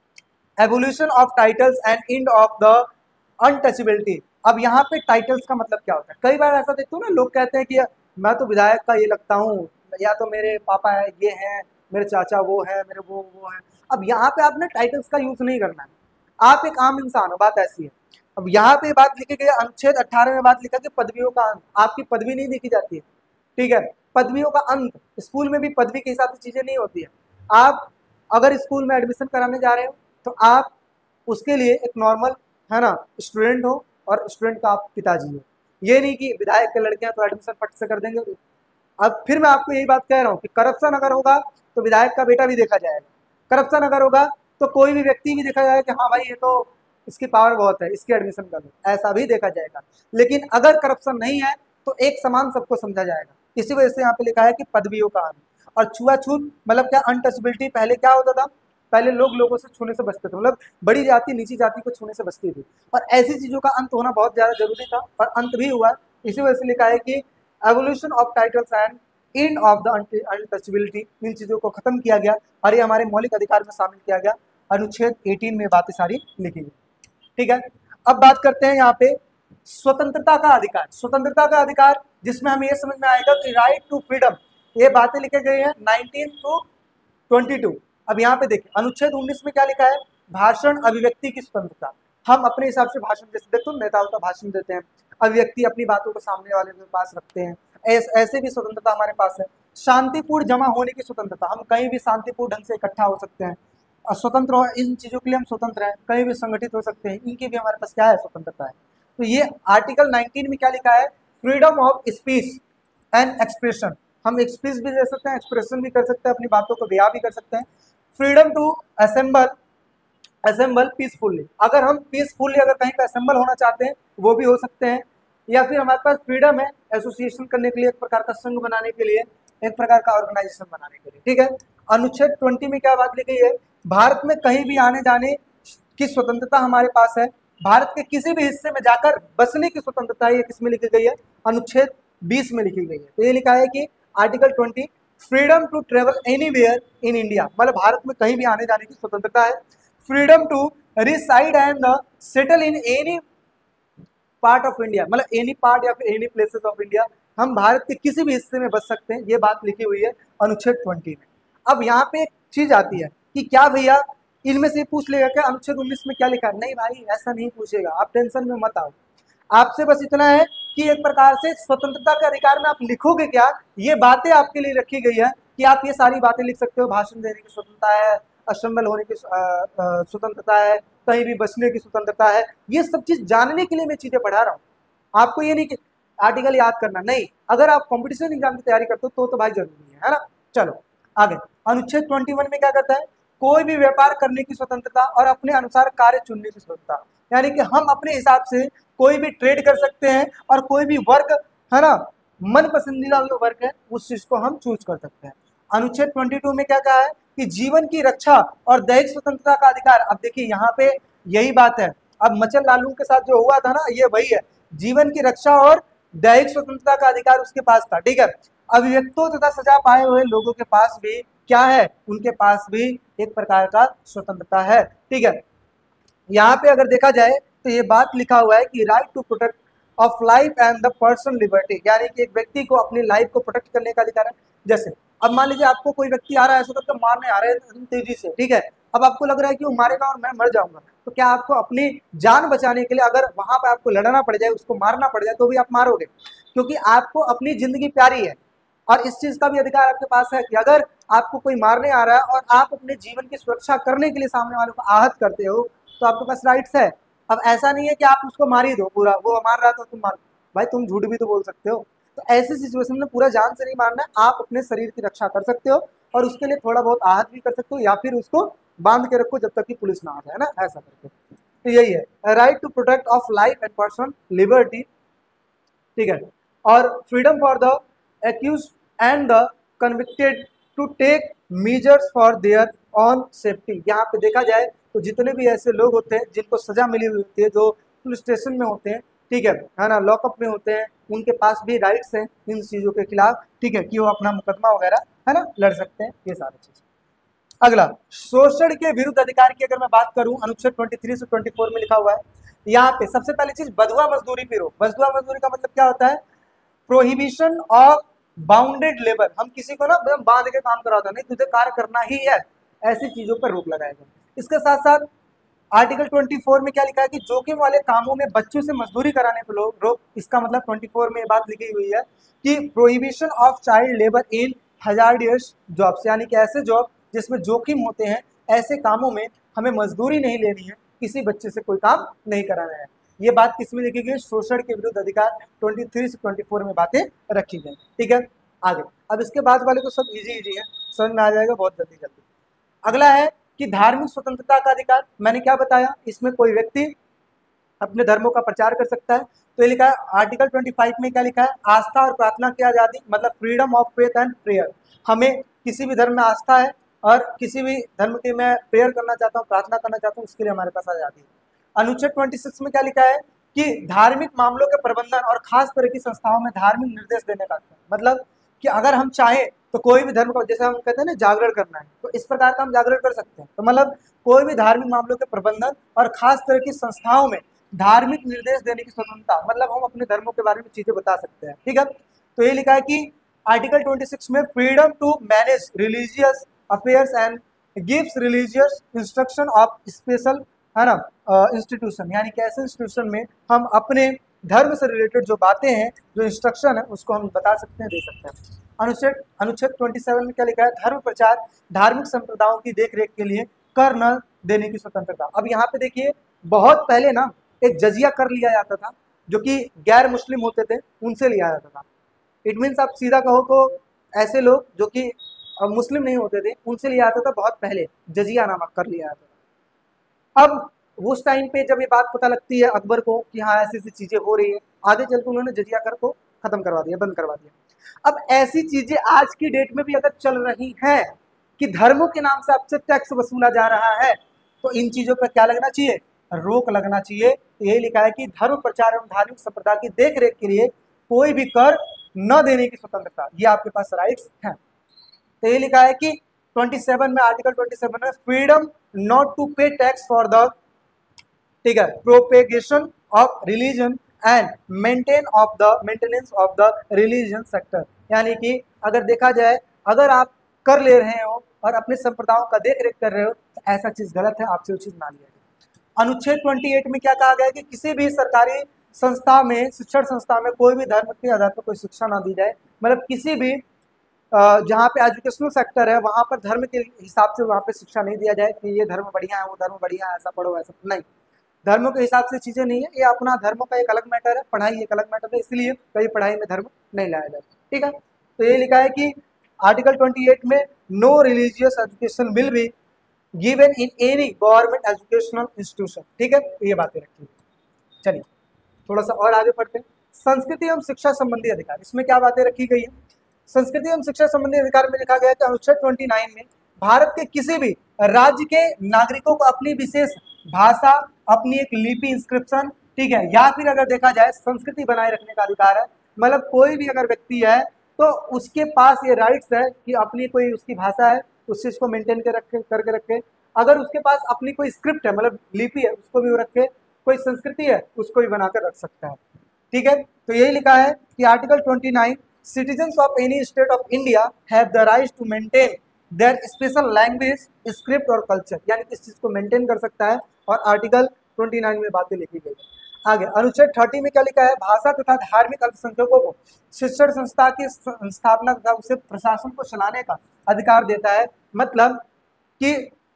evolution of titles and end of the untouchability. अब यहाँ पे टाइटल्स का मतलब क्या होता है? कई बार ऐसा देखते हो ना, लोग कहते हैं कि मैं तो विधायक का ये लगता हूँ, या तो मेरे पापा है ये हैं, मेरे चाचा वो है, मेरे वो वो है। अब यहाँ पे आपने टाइटल्स का यूज नहीं करना है, आप एक आम इंसान हो, बात ऐसी है। अब यहाँ पे बात लिखी गई अनुच्छेद अठारह में बात लिखा कि पदवियों का अंत, आपकी पदवी नहीं देखी जाती है, ठीक है। पदवियों का अंत, स्कूल में भी पदवी के हिसाब से चीजें नहीं होती है। आप अगर स्कूल में एडमिशन कराने जा रहे हो तो आप उसके लिए एक नॉर्मल, है ना, स्टूडेंट हो, और स्टूडेंट का आप पिताजी हो। ये नहीं कि विधायक के लड़के हैं तो एडमिशन फट से कर देंगे। अब फिर मैं आपको यही बात कह रहा हूँ कि करप्शन अगर होगा तो विधायक का बेटा भी देखा जाएगा, करप्शन अगर होगा तो कोई भी व्यक्ति भी देखा जाएगा कि हाँ भाई ये तो इसकी पावर बहुत है, इसकी एडमिशन कर लो, ऐसा भी देखा जाएगा। लेकिन अगर करप्शन नहीं है तो एक समान सबको समझा जाएगा। इसी वजह से यहाँ पे लिखा है कि पदवियों का अंत। और छुआछूत मतलब क्या? अनटचेबिलिटी। पहले क्या होता था? पहले लोग लोगों से छूने से बचते थे, मतलब बड़ी जाति नीची जाति को छूने से बचती थी, और ऐसी चीजों का अंत होना बहुत ज्यादा जरूरी था, और अंत भी हुआ। इसी वजह से लिखा है कि evolution of titles and end of the untouchability, इन चीजों को खत्म किया गया और ये हमारे मौलिक अधिकार में शामिल किया गया। अनुच्छेद अठारह में बातें सारी लिखी गई, ठीक है। अब बात करते हैं यहाँ पे स्वतंत्रता का अधिकार। स्वतंत्रता का अधिकार जिसमें हमें यह समझ में आएगा कि राइट टू फ्रीडम, ये बातें लिखे गए हैं नाइनटीन टू ट्वेंटी टू। अब यहाँ पे देखिए अनुच्छेद उन्नीस में क्या लिखा है? भाषण अभिव्यक्ति की स्वतंत्रता। हम अपने हिसाब से भाषण, जैसे देखो नेताओं का भाषण देते हैं, अभिव्यक्ति अपनी बातों को सामने वाले के पास रखते हैं, ऐस, ऐसे भी स्वतंत्रता हमारे पास है। शांतिपूर्ण जमा होने की स्वतंत्रता, हम कहीं भी शांतिपूर्ण ढंग से इकट्ठा हो सकते हैं, स्वतंत्र हो, इन चीजों के लिए हम स्वतंत्र हैं, कहीं भी संगठित हो सकते हैं, इनकी भी हमारे पास क्या है? स्वतंत्रता है। तो ये आर्टिकल नाइनटीन में क्या लिखा है? Freedom of speech and expression. हम स्पीच भी दे सकते हैं, एक्सप्रेशन भी कर सकते हैं, अपनी बातों को बयां भी कर सकते हैं। Freedom to assemble assemble peacefully, अगर हम पीसफुली अगर कहीं पे असेंबल होना चाहते हैं वो भी हो सकते हैं। या फिर हमारे पास फ्रीडम है एसोसिएशन करने के लिए, एक प्रकार का संघ बनाने के लिए, एक प्रकार का ऑर्गेनाइजेशन बनाने के लिए, ठीक है। अनुच्छेद ट्वेंटी में क्या बात लिखी है, भारत में कहीं भी आने जाने की स्वतंत्रता हमारे पास है, भारत के किसी भी हिस्से में जाकर बसने की स्वतंत्रता ये किस में लिखी गई है, अनुच्छेद बीस में लिखी गई है। तो ये लिखा है कि article twenty, freedom to travel anywhere in India, मतलब भारत में कहीं भी आने जाने की स्वतंत्रता है। Freedom to reside and settle in any part of India, मतलब एनी पार्ट या फिर एनी प्लेसेस ऑफ इंडिया, हम भारत के किसी भी हिस्से में बस सकते हैं, ये बात लिखी हुई है अनुच्छेद ट्वेंटी में। अब यहाँ पे एक चीज आती है कि क्या भैया इनमें से पूछ लेगा क्या अनुच्छेद उन्नीस में क्या लिखा है, नहीं भाई ऐसा नहीं पूछेगा, आप टेंशन में मत आओ। आपसे बस इतना है कि एक प्रकार से स्वतंत्रता के अधिकार में आप लिखोगे क्या, ये बातें आपके लिए रखी गई है कि आप ये सारी बातें लिख सकते हो, भाषण देने की स्वतंत्रता है, असेंबल होने की स्वतंत्रता है, कहीं भी बसने की स्वतंत्रता है, ये सब चीज जानने के लिए मैं चीजें पढ़ा रहा हूँ। आपको ये नहीं कि आर्टिकल याद करना, नहीं, अगर आप कंपटीशन एग्जाम की तैयारी करते हो तो तो भाई जरूरी है, है ना। चलो आगे, अनुच्छेद ट्वेंटी वन में क्या कहता है, कोई भी व्यापार करने की स्वतंत्रता और अपने अनुसार कार्य चुनने की स्वतंत्रता, यानी कि हम अपने हिसाब से कोई भी ट्रेड कर सकते हैं और कोई भी वर्क, है ना, मन पसंदीदा जो वर्क है उस चीज को हम चूज कर सकते हैं। अनुच्छेद बाईस में क्या कहा है कि जीवन की रक्षा और दैहिक स्वतंत्रता का अधिकार। अब देखिए यहाँ पे यही बात है, अब मचल लालू के साथ जो हुआ था ना, ये वही है, जीवन की रक्षा और दैहिक स्वतंत्रता का अधिकार उसके पास था, ठीक है। अभिव्यक्तों तथा सजा पाए हुए लोगों के पास भी क्या है, उनके पास भी एक प्रकार का स्वतंत्रता है, ठीक है। यहाँ पे अगर देखा जाए तो ये बात लिखा हुआ है कि right to protect of life and the person liberty, यानी कि एक व्यक्ति को अपनी लाइफ को प्रोटेक्ट करने का अधिकार है। जैसे अब मान लीजिए आपको कोई व्यक्ति आ रहा है, ऐसा करके मारने आ रहा है तेजी से, ठीक है, अब आपको लग रहा है कि वो मारेगा और मैं मर जाऊंगा, तो क्या आपको अपनी जान बचाने के लिए अगर वहां पर आपको लड़ना पड़ जाए, उसको मारना पड़ जाए, तो भी आप मारोगे, क्योंकि आपको अपनी जिंदगी प्यारी है। और इस चीज का भी अधिकार आपके पास है कि अगर आपको कोई मारने आ रहा है और आप अपने जीवन की सुरक्षा करने के लिए सामने वाले को आहत करते हो, तो आपके पास राइट्स है। अब ऐसा नहीं है कि आप उसको मार ही दो पूरा, वो मार रहा था तुम मार, भाई तुम झूठ भी तो बोल सकते हो। तो ऐसी सिचुएशन में पूरा जान से नहीं मारना है, आप अपने शरीर की रक्षा कर सकते हो और उसके लिए थोड़ा बहुत आहत भी कर सकते हो, या फिर उसको बांध के रखो जब तक कि पुलिस ना आ जाए ना, ऐसा करके। तो यही है right to protect of life and person liberty, ठीक है, और freedom for the accuse and the convicted to take measures for their own safety. यहाँ पे देखा जाए तो जितने भी ऐसे लोग होते हैं जिनको सजा मिली हुई होती है, जो पुलिस स्टेशन में होते हैं, ठीक है है ना, लॉकअप में होते हैं, उनके पास भी राइट्स हैं इन चीज़ों के खिलाफ, ठीक है, कि वो अपना मुकदमा वगैरह, है ना, लड़ सकते हैं, ये सारी चीज़। अगला, शोषण के विरुद्ध अधिकार की अगर मैं बात करूं, अनुच्छेद तेईस से चौबीस में लिखा हुआ है। यहाँ पे सबसे पहली चीज बधुआ मजदूरी पे रोक। बधुआ मजदूरी का मतलब क्या होता है, प्रोहिबिशन ऑफ बाउंडेड लेबर, हम किसी को ना बांध के काम कराता नहीं, तुझे कार्य करना ही है, ऐसी चीजों पर रोक लगाएगा। इसके साथ साथ आर्टिकल चौबीस में क्या लिखा है कि जोखिम वाले कामों में बच्चों से मजदूरी कराने पर रोक। इसका मतलब चौबीस में बात लिखी हुई है कि prohibition of child labour in hazardous jobs, यानी कि ऐसे जॉब जिसमें जोखिम होते हैं, ऐसे कामों में हमें मजदूरी नहीं लेनी है, किसी बच्चे से कोई काम नहीं कराना है। ये बात किसमें लिखी गई, शोषण के विरुद्ध अधिकार तेईस से चौबीस में बातें रखी गई, ठीक है। आगे, अब इसके बाद वाले तो सब इजी इजी है, समझ में आ जाएगा बहुत जल्दी जल्दी। अगला है कि धार्मिक स्वतंत्रता का अधिकार। मैंने क्या बताया, इसमें कोई व्यक्ति अपने धर्मों का प्रचार कर सकता है। तो ये लिखा है आर्टिकल पच्चीस में क्या लिखा है, आस्था और प्रार्थना की आजादी, मतलब freedom of faith and prayer. हमें किसी भी धर्म में आस्था है और किसी भी धर्म के मैं प्रेयर करना चाहता हूँ, प्रार्थना करना चाहता हूँ, उसके लिए हमारे पास आजादी है। अनुच्छेद छब्बीस में क्या लिखा है कि धार्मिक मामलों के प्रबंधन और खास तरह की संस्थाओं में धार्मिक निर्देश देने का, मतलब कि अगर हम चाहें तो कोई भी धर्म का, जैसे हम कहते हैं ना जागरण करना है, तो इस प्रकार का हम जागरण कर सकते हैं। तो मतलब कोई भी धार्मिक मामलों के प्रबंधन और खास तरह की संस्थाओं में धार्मिक निर्देश देने की स्वतंत्रता, मतलब हम अपने धर्मों के बारे में चीजें बता सकते हैं, ठीक है। तो ये लिखा है कि आर्टिकल छब्बीस में freedom to manage religious affairs and gives religious instruction of special, है ना, इंस्टीट्यूशन, यानी कि ऐसे इंस्टीट्यूशन में हम अपने धर्म से रिलेटेड जो बातें हैं, जो इंस्ट्रक्शन है, उसको हम बता सकते हैं, दे सकते हैं। अनुच्छेद अनुच्छेद सत्ताईस में क्या लिखा है, धर्म प्रचार धार्मिक संप्रदायों की देखरेख के लिए कर न देने की स्वतंत्रता। अब यहाँ पे देखिए, बहुत पहले ना एक जजिया कर लिया जाता था, जो कि गैर मुस्लिम होते थे उनसे लिया जाता था। इट मीन्स आप सीधा कहो तो ऐसे लोग जो कि मुस्लिम नहीं होते थे उनसे लिया जाता था, बहुत पहले जजिया नामक कर लिया जाता था। अब उस टाइम पे जब ये बात पता लगती है अकबर को कि हाँ ऐसी ऐसी चीजें हो रही है, आगे चल के उन्होंने जजिया कर को खत्म करवा दिया, बंद करवा दिया। अब ऐसी चीजें आज की डेट में भी अगर चल रही हैं कि धर्मों के नाम से आपसे टैक्स वसूला जा रहा है, तो इन चीजों पर क्या लगना चाहिए, रोक लगना चाहिए। तो यही लिखा है कि धर्म प्रचार एवं धार्मिक संप्रदाय की देख रेख के लिए कोई भी कर न देने की स्वतंत्रता, ये आपके पास राइट्स हैं। तो ये लिखा है कि सत्ताईस में, आर्टिकल सत्ताईस में, freedom not to pay tax for the, ठीक है, propagation of religion and maintain of the maintenance of the religion sector. यानी कि अगर देखा जाए, अगर आप कर ले रहे हो और अपने संप्रदायों का देख रेख कर रहे हो, तो ऐसा चीज गलत है, आपसे वो चीज ना लिया जाए। अनुच्छेद अट्ठाईस में क्या कहा गया है कि किसी भी सरकारी संस्था में, शिक्षण संस्था में कोई भी धर्म के आधार पर कोई शिक्षा ना दी जाए। मतलब किसी भी जहाँ पे एजुकेशनल सेक्टर है वहां पर धर्म के हिसाब से वहां पे शिक्षा नहीं दिया जाए कि ये धर्म बढ़िया है, वो धर्म बढ़िया है, ऐसा पढ़ो ऐसा नहीं। धर्मों के हिसाब से चीजें नहीं है, ये अपना धर्मों का एक अलग मैटर है, पढ़ाई एक अलग मैटर है, इसलिए कई पढ़ाई में धर्म नहीं लाया जाता। ठीक है, तो ये लिखा है कि आर्टिकल अट्ठाईस में no religious education will be given in any government educational institution. ठीक है, तो ये बातें रखी। चलिए थोड़ा सा और आगे पढ़ते हैं। संस्कृति एवं शिक्षा संबंधी अधिकार, इसमें क्या बातें रखी गई है। संस्कृति एवं शिक्षा संबंधी अधिकार में लिखा गया है कि अनुच्छेद उनतीस में भारत के किसी भी राज्य के नागरिकों को अपनी विशेष भाषा, अपनी एक लिपि, इंस्क्रिप्शन, ठीक है, या फिर अगर देखा जाए संस्कृति बनाए रखने का अधिकार है। मतलब कोई भी अगर व्यक्ति है तो उसके पास ये राइट्स है कि अपनी कोई उसकी भाषा है उस चीज को मेंटेन कर रखे करके रखे। अगर उसके पास अपनी कोई स्क्रिप्ट है, मतलब लिपि है, उसको भी वो रखे। कोई संस्कृति है उसको भी बनाकर रख सकता है। ठीक है, तो यही लिखा है कि आर्टिकल उनतीस, citizens of any state of India have the right to maintain their special language, script और culture, यानी किस चीज को मेंटेन कर सकता है। और आर्टिकल उनतीस में बातें लिखी गई। आगे अनुच्छेद तीस में क्या लिखा है, भाषा तथा धार्मिक अल्पसंख्यकों को शिक्षण संस्था की स्थापना तथा उसे प्रशासन को चलाने का अधिकार देता है। मतलब कि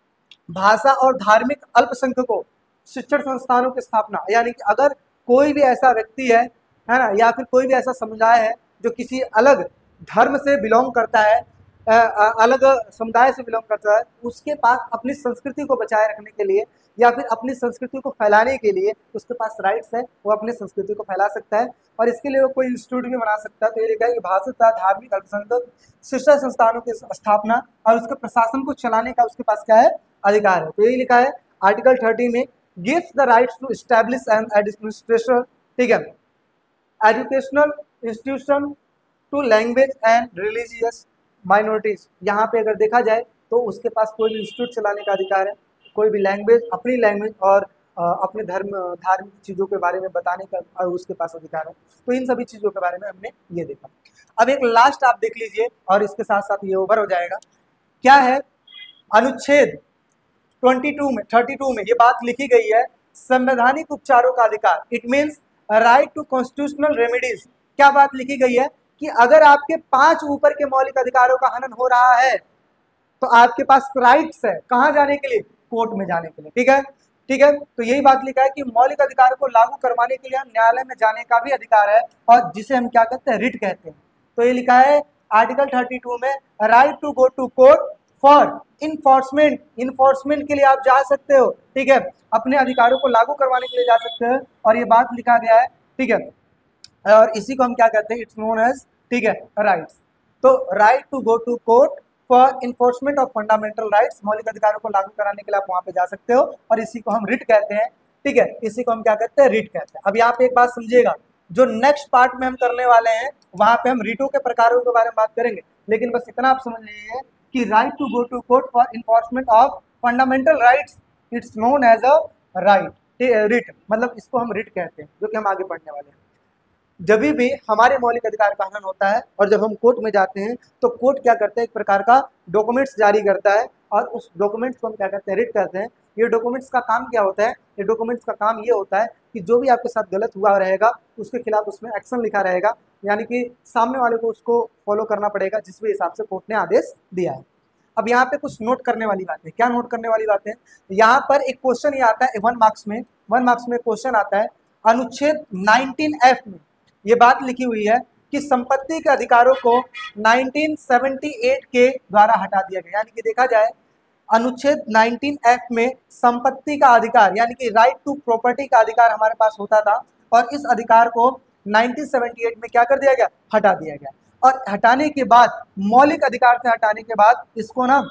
भाषा और धार्मिक अल्पसंख्यकों शिक्षण संस्थानों की स्थापना, यानी कि अगर कोई भी ऐसा व्यक्ति है है ना, या फिर कोई भी ऐसा समुदाय है जो किसी अलग धर्म से बिलोंग करता है, आ, आ, अलग समुदाय से बिलोंग करता है, उसके पास अपनी संस्कृति को बचाए रखने के लिए या फिर अपनी संस्कृति को फैलाने के लिए उसके पास राइट्स है, वो अपनी संस्कृति को फैला सकता है। और इसके लिए वो कोई इंस्टीट्यूट भी बना सकता है। तो ये लिखा है कि भाषा तथा धार्मिक अल्पसंख्यक शिक्षा संस्थानों की स्थापना और उसके प्रशासन को चलाने का उसके पास क्या है, अधिकार है। तो यही लिखा है आर्टिकल थर्टी में, gives the rights to establish an administration, ठीक है, educational institution to language and religious minorities. यहाँ पे अगर देखा जाए तो उसके पास कोई भी इंस्टीट्यूट चलाने का अधिकार है, कोई भी लैंग्वेज, अपनी लैंग्वेज और अपने धर्म धार्मिक चीज़ों के बारे में बताने का उसके पास अधिकार है। तो इन सभी चीज़ों के बारे में हमने ये देखा। अब एक लास्ट आप देख लीजिए और इसके साथ साथ ये ओवर हो जाएगा। क्या है, अनुच्छेद बाईस में बत्तीस में ये बात लिखी गई है, संवैधानिक उपचारों का अधिकार, it means right to constitutional remedies. क्या बात लिखी गई है कि अगर आपके पांच ऊपर के मौलिक अधिकारों का हनन हो रहा है तो आपके पास राइट्स है कहां जाने के लिए, कोर्ट में जाने के लिए। ठीक है, ठीक है, तो यही बात लिखा है कि मौलिक अधिकारों को लागू करवाने के लिए हम न्यायालय में जाने का भी अधिकार है, और जिसे हम क्या कहते हैं, रिट कहते हैं। तो ये लिखा है आर्टिकल बत्तीस में, right to go to court for enforcement, enforcement के लिए आप जा सकते हो। ठीक है, अपने अधिकारों को लागू करवाने के लिए जा सकते हो, और ये बात लिखा गया है। ठीक है, और इसी को हम क्या कहते हैं, इट्स नोन एज, ठीक है, राइट्स। तो right to go to court for enforcement of fundamental rights, मौलिक अधिकारों को लागू कराने के लिए आप वहां पे जा सकते हो, और इसी को हम रिट कहते हैं। ठीक है, इसी को हम क्या कहते हैं, रिट कहते हैं। अब यहाँ पे एक बात समझिएगा, जो नेक्स्ट पार्ट में हम करने वाले हैं वहां पे हम रिटों के प्रकारों के बारे में बात करेंगे, लेकिन बस इतना आप समझ लीजिए कि right to go to court for enforcement of fundamental rights, it's known as a right, writ, मतलब इसको हम रिट कहते हैं, जो कि हम आगे पढ़ने वाले हैं। जब भी हमारे मौलिक अधिकार का हनन होता है और जब हम कोर्ट में जाते हैं तो कोर्ट क्या करता है, एक प्रकार का डॉक्यूमेंट्स जारी करता है, और उस डॉक्यूमेंट्स को हम क्या कहते हैं, रिट करते हैं। ये डॉक्यूमेंट्स का काम क्या होता है, ये डॉक्यूमेंट्स का काम ये होता है कि जो भी आपके साथ गलत हुआ रहेगा उसके खिलाफ उसमें एक्शन लिखा रहेगा, यानी कि सामने वाले को उसको फॉलो करना पड़ेगा जिस भी हिसाब से कोर्ट ने आदेश दिया है। अब यहाँ पे कुछ नोट करने वाली बात है। क्या नोट करने वाली बात है, यहाँ पर एक क्वेश्चन ये आता है वन मार्क्स में, वन मार्क्स में क्वेश्चन आता है, अनुच्छेद नाइनटीन एफ में ये बात लिखी हुई है कि संपत्ति के अधिकारों को नाइनटीन सेवेंटी एट के द्वारा हटा दिया गया। यानी कि देखा जाए अनुच्छेद उन्नीस एक्ट में संपत्ति का अधिकार यानी कि राइट टू प्रॉपर्टी का अधिकार हमारे पास होता था, और इस अधिकार को उन्नीस सौ अठहत्तर में क्या कर दिया गया, हटा दिया गया। और हटाने के बाद, मौलिक अधिकार से हटाने के बाद इसको ना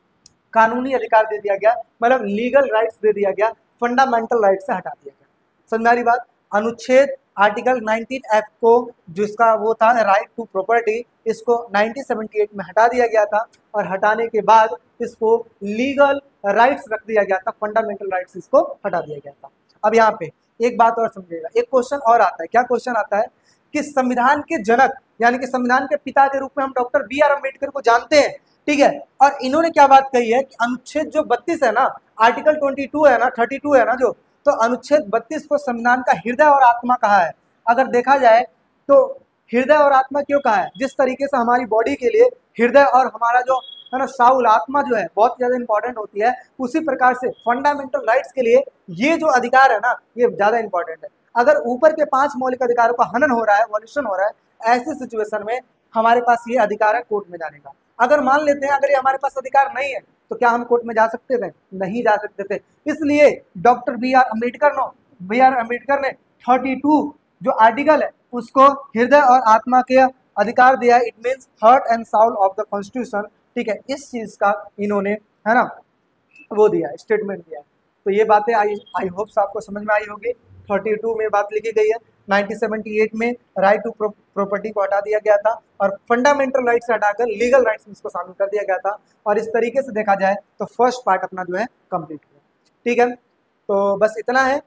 कानूनी अधिकार दे दिया गया, मतलब लीगल राइट्स दे दिया गया, फंडामेंटल राइट से हटा दिया गया। समझ में आ रही बात? अनुच्छेद आर्टिकल उन्नीस एक्ट को जिसका वो था राइट टू प्रॉपर्टी, इसको उन्नीस सौ अठहत्तर में हटा दिया गया था, और हटाने के बाद इसको लीगल राइट्स रख दिया गया था, फंडामेंटल राइट्स इसको हटा दिया गया था। अब यहाँ पे एक बात और समझिएगा, एक क्वेश्चन और आता है। क्या क्वेश्चन आता है कि संविधान के जनक यानी कि संविधान के पिता के रूप में हम डॉक्टर बी आर अम्बेडकर को जानते हैं, ठीक है, और इन्होंने क्या बात कही है कि अनुच्छेद जो बत्तीस है ना, आर्टिकल बाईस है ना, बत्तीस है ना जो, तो अनुच्छेद बत्तीस को संविधान का हृदय और आत्मा कहा है। अगर देखा जाए तो हृदय और आत्मा क्यों कहा है? जिस तरीके से हमारी बॉडी के लिए हृदय और हमारा जो है ना साउल, आत्मा जो है बहुत ज्यादा इंपॉर्टेंट होती है, उसी प्रकार से फंडामेंटल राइट्स के लिए ये जो अधिकार है ना, ये ज्यादा इंपॉर्टेंट है। अगर ऊपर के पांच मौलिक अधिकारों का हनन हो रहा है, वॉल्यूशन हो रहा है, ऐसी सिचुएशन में हमारे पास ये अधिकार है कोर्ट में जाने का। अगर मान लेते हैं अगर ये हमारे पास अधिकार नहीं है, तो क्या हम कोर्ट में जा सकते थे? नहीं जा सकते थे। इसलिए doctor B R Ambedkar no B R Ambedkar ने बत्तीस जो आर्टिकल है उसको हृदय और आत्मा के अधिकार दिया है। It means heart and soul of the constitution, ठीक है, इस चीज का इन्होंने है ना वो दिया है, स्टेटमेंट दिया है। तो ये बातें आई आई होप्स आपको समझ में आई होगी। बत्तीस में बात लिखी गई है, उन्नीस सौ अठहत्तर में राइट टू प्रॉपर्टी को हटा दिया गया था, और फंडामेंटल राइट्स से हटाकर लीगल राइट्स में इसको शामिल कर दिया गया था। और इस तरीके से देखा जाए तो फर्स्ट पार्ट अपना जो है कंप्लीट हुआ, ठीक है। तो बस इतना है।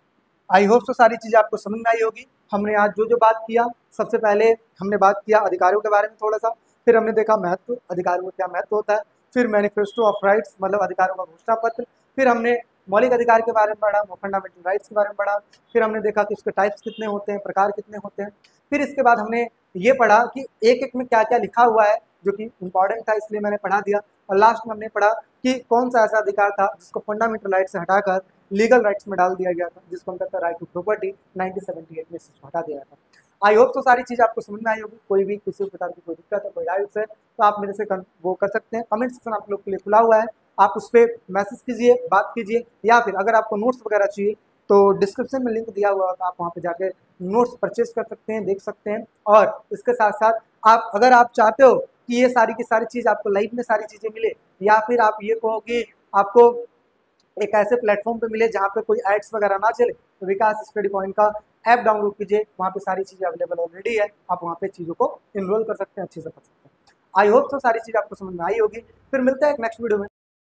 आई होप तो सारी चीज़ें आपको समझ में आई होगी। हमने आज जो जो बात किया, सबसे पहले हमने बात किया अधिकारों के बारे में थोड़ा सा, फिर हमने देखा महत्व, अधिकारों का क्या महत्व होता है, फिर मैनिफेस्टो ऑफ राइट्स मतलब अधिकारों का घोषणा पत्र, फिर हमने मौलिक अधिकार के बारे में पढ़ा, फंडामेंटल राइट्स के बारे में पढ़ा, फिर हमने देखा कि उसके टाइप्स कितने होते हैं, प्रकार कितने होते हैं, फिर इसके बाद हमने ये पढ़ा कि एक एक में क्या क्या लिखा हुआ है, जो कि इंपॉर्टेंट था इसलिए मैंने पढ़ा दिया, और लास्ट में हमने पढ़ा कि कौन सा ऐसा अधिकार था जिसको फंडामेंटल राइट से हटाकर लीगल राइट्स में डाल दिया गया था, जिसको हम कहते हैं राइट टू प्रॉपर्टी, उन्नीस सौ अठहत्तर में इसको हटा दिया था। आई होप तो सारी चीज़ आपको समझ में आई होगी। कोई भी किसी प्रकार की कोई दिक्कत है, कोई डाउट्स है, तो आप मेरे से वो कर सकते हैं। कमेंट सेक्शन आप लोग के लिए खुला हुआ है, आप उस पर मैसेज कीजिए, बात कीजिए, या फिर अगर आपको नोट्स वगैरह चाहिए तो डिस्क्रिप्शन में लिंक दिया हुआ है, आप वहाँ पे जाके नोट्स परचेज कर सकते हैं, देख सकते हैं। और इसके साथ साथ आप अगर आप चाहते हो कि ये सारी की सारी चीज़ आपको लाइव में सारी चीज़ें मिले, या फिर आप ये कहो कि आपको एक ऐसे प्लेटफॉर्म पे मिले जहाँ पे कोई एड्स वगैरह ना चले, तो विकास स्टडी पॉइंट का ऐप डाउनलोड कीजिए, वहाँ पे सारी चीज़ें अवेलेबल ऑलरेडी है, आप वहाँ पे चीज़ों को इनरोल कर सकते हैं, अच्छे से कर सकते हैं। आई होप तो सारी चीज़ आपको समझ में आई होगी। फिर मिलते हैं एक नेक्स्ट वीडियो में।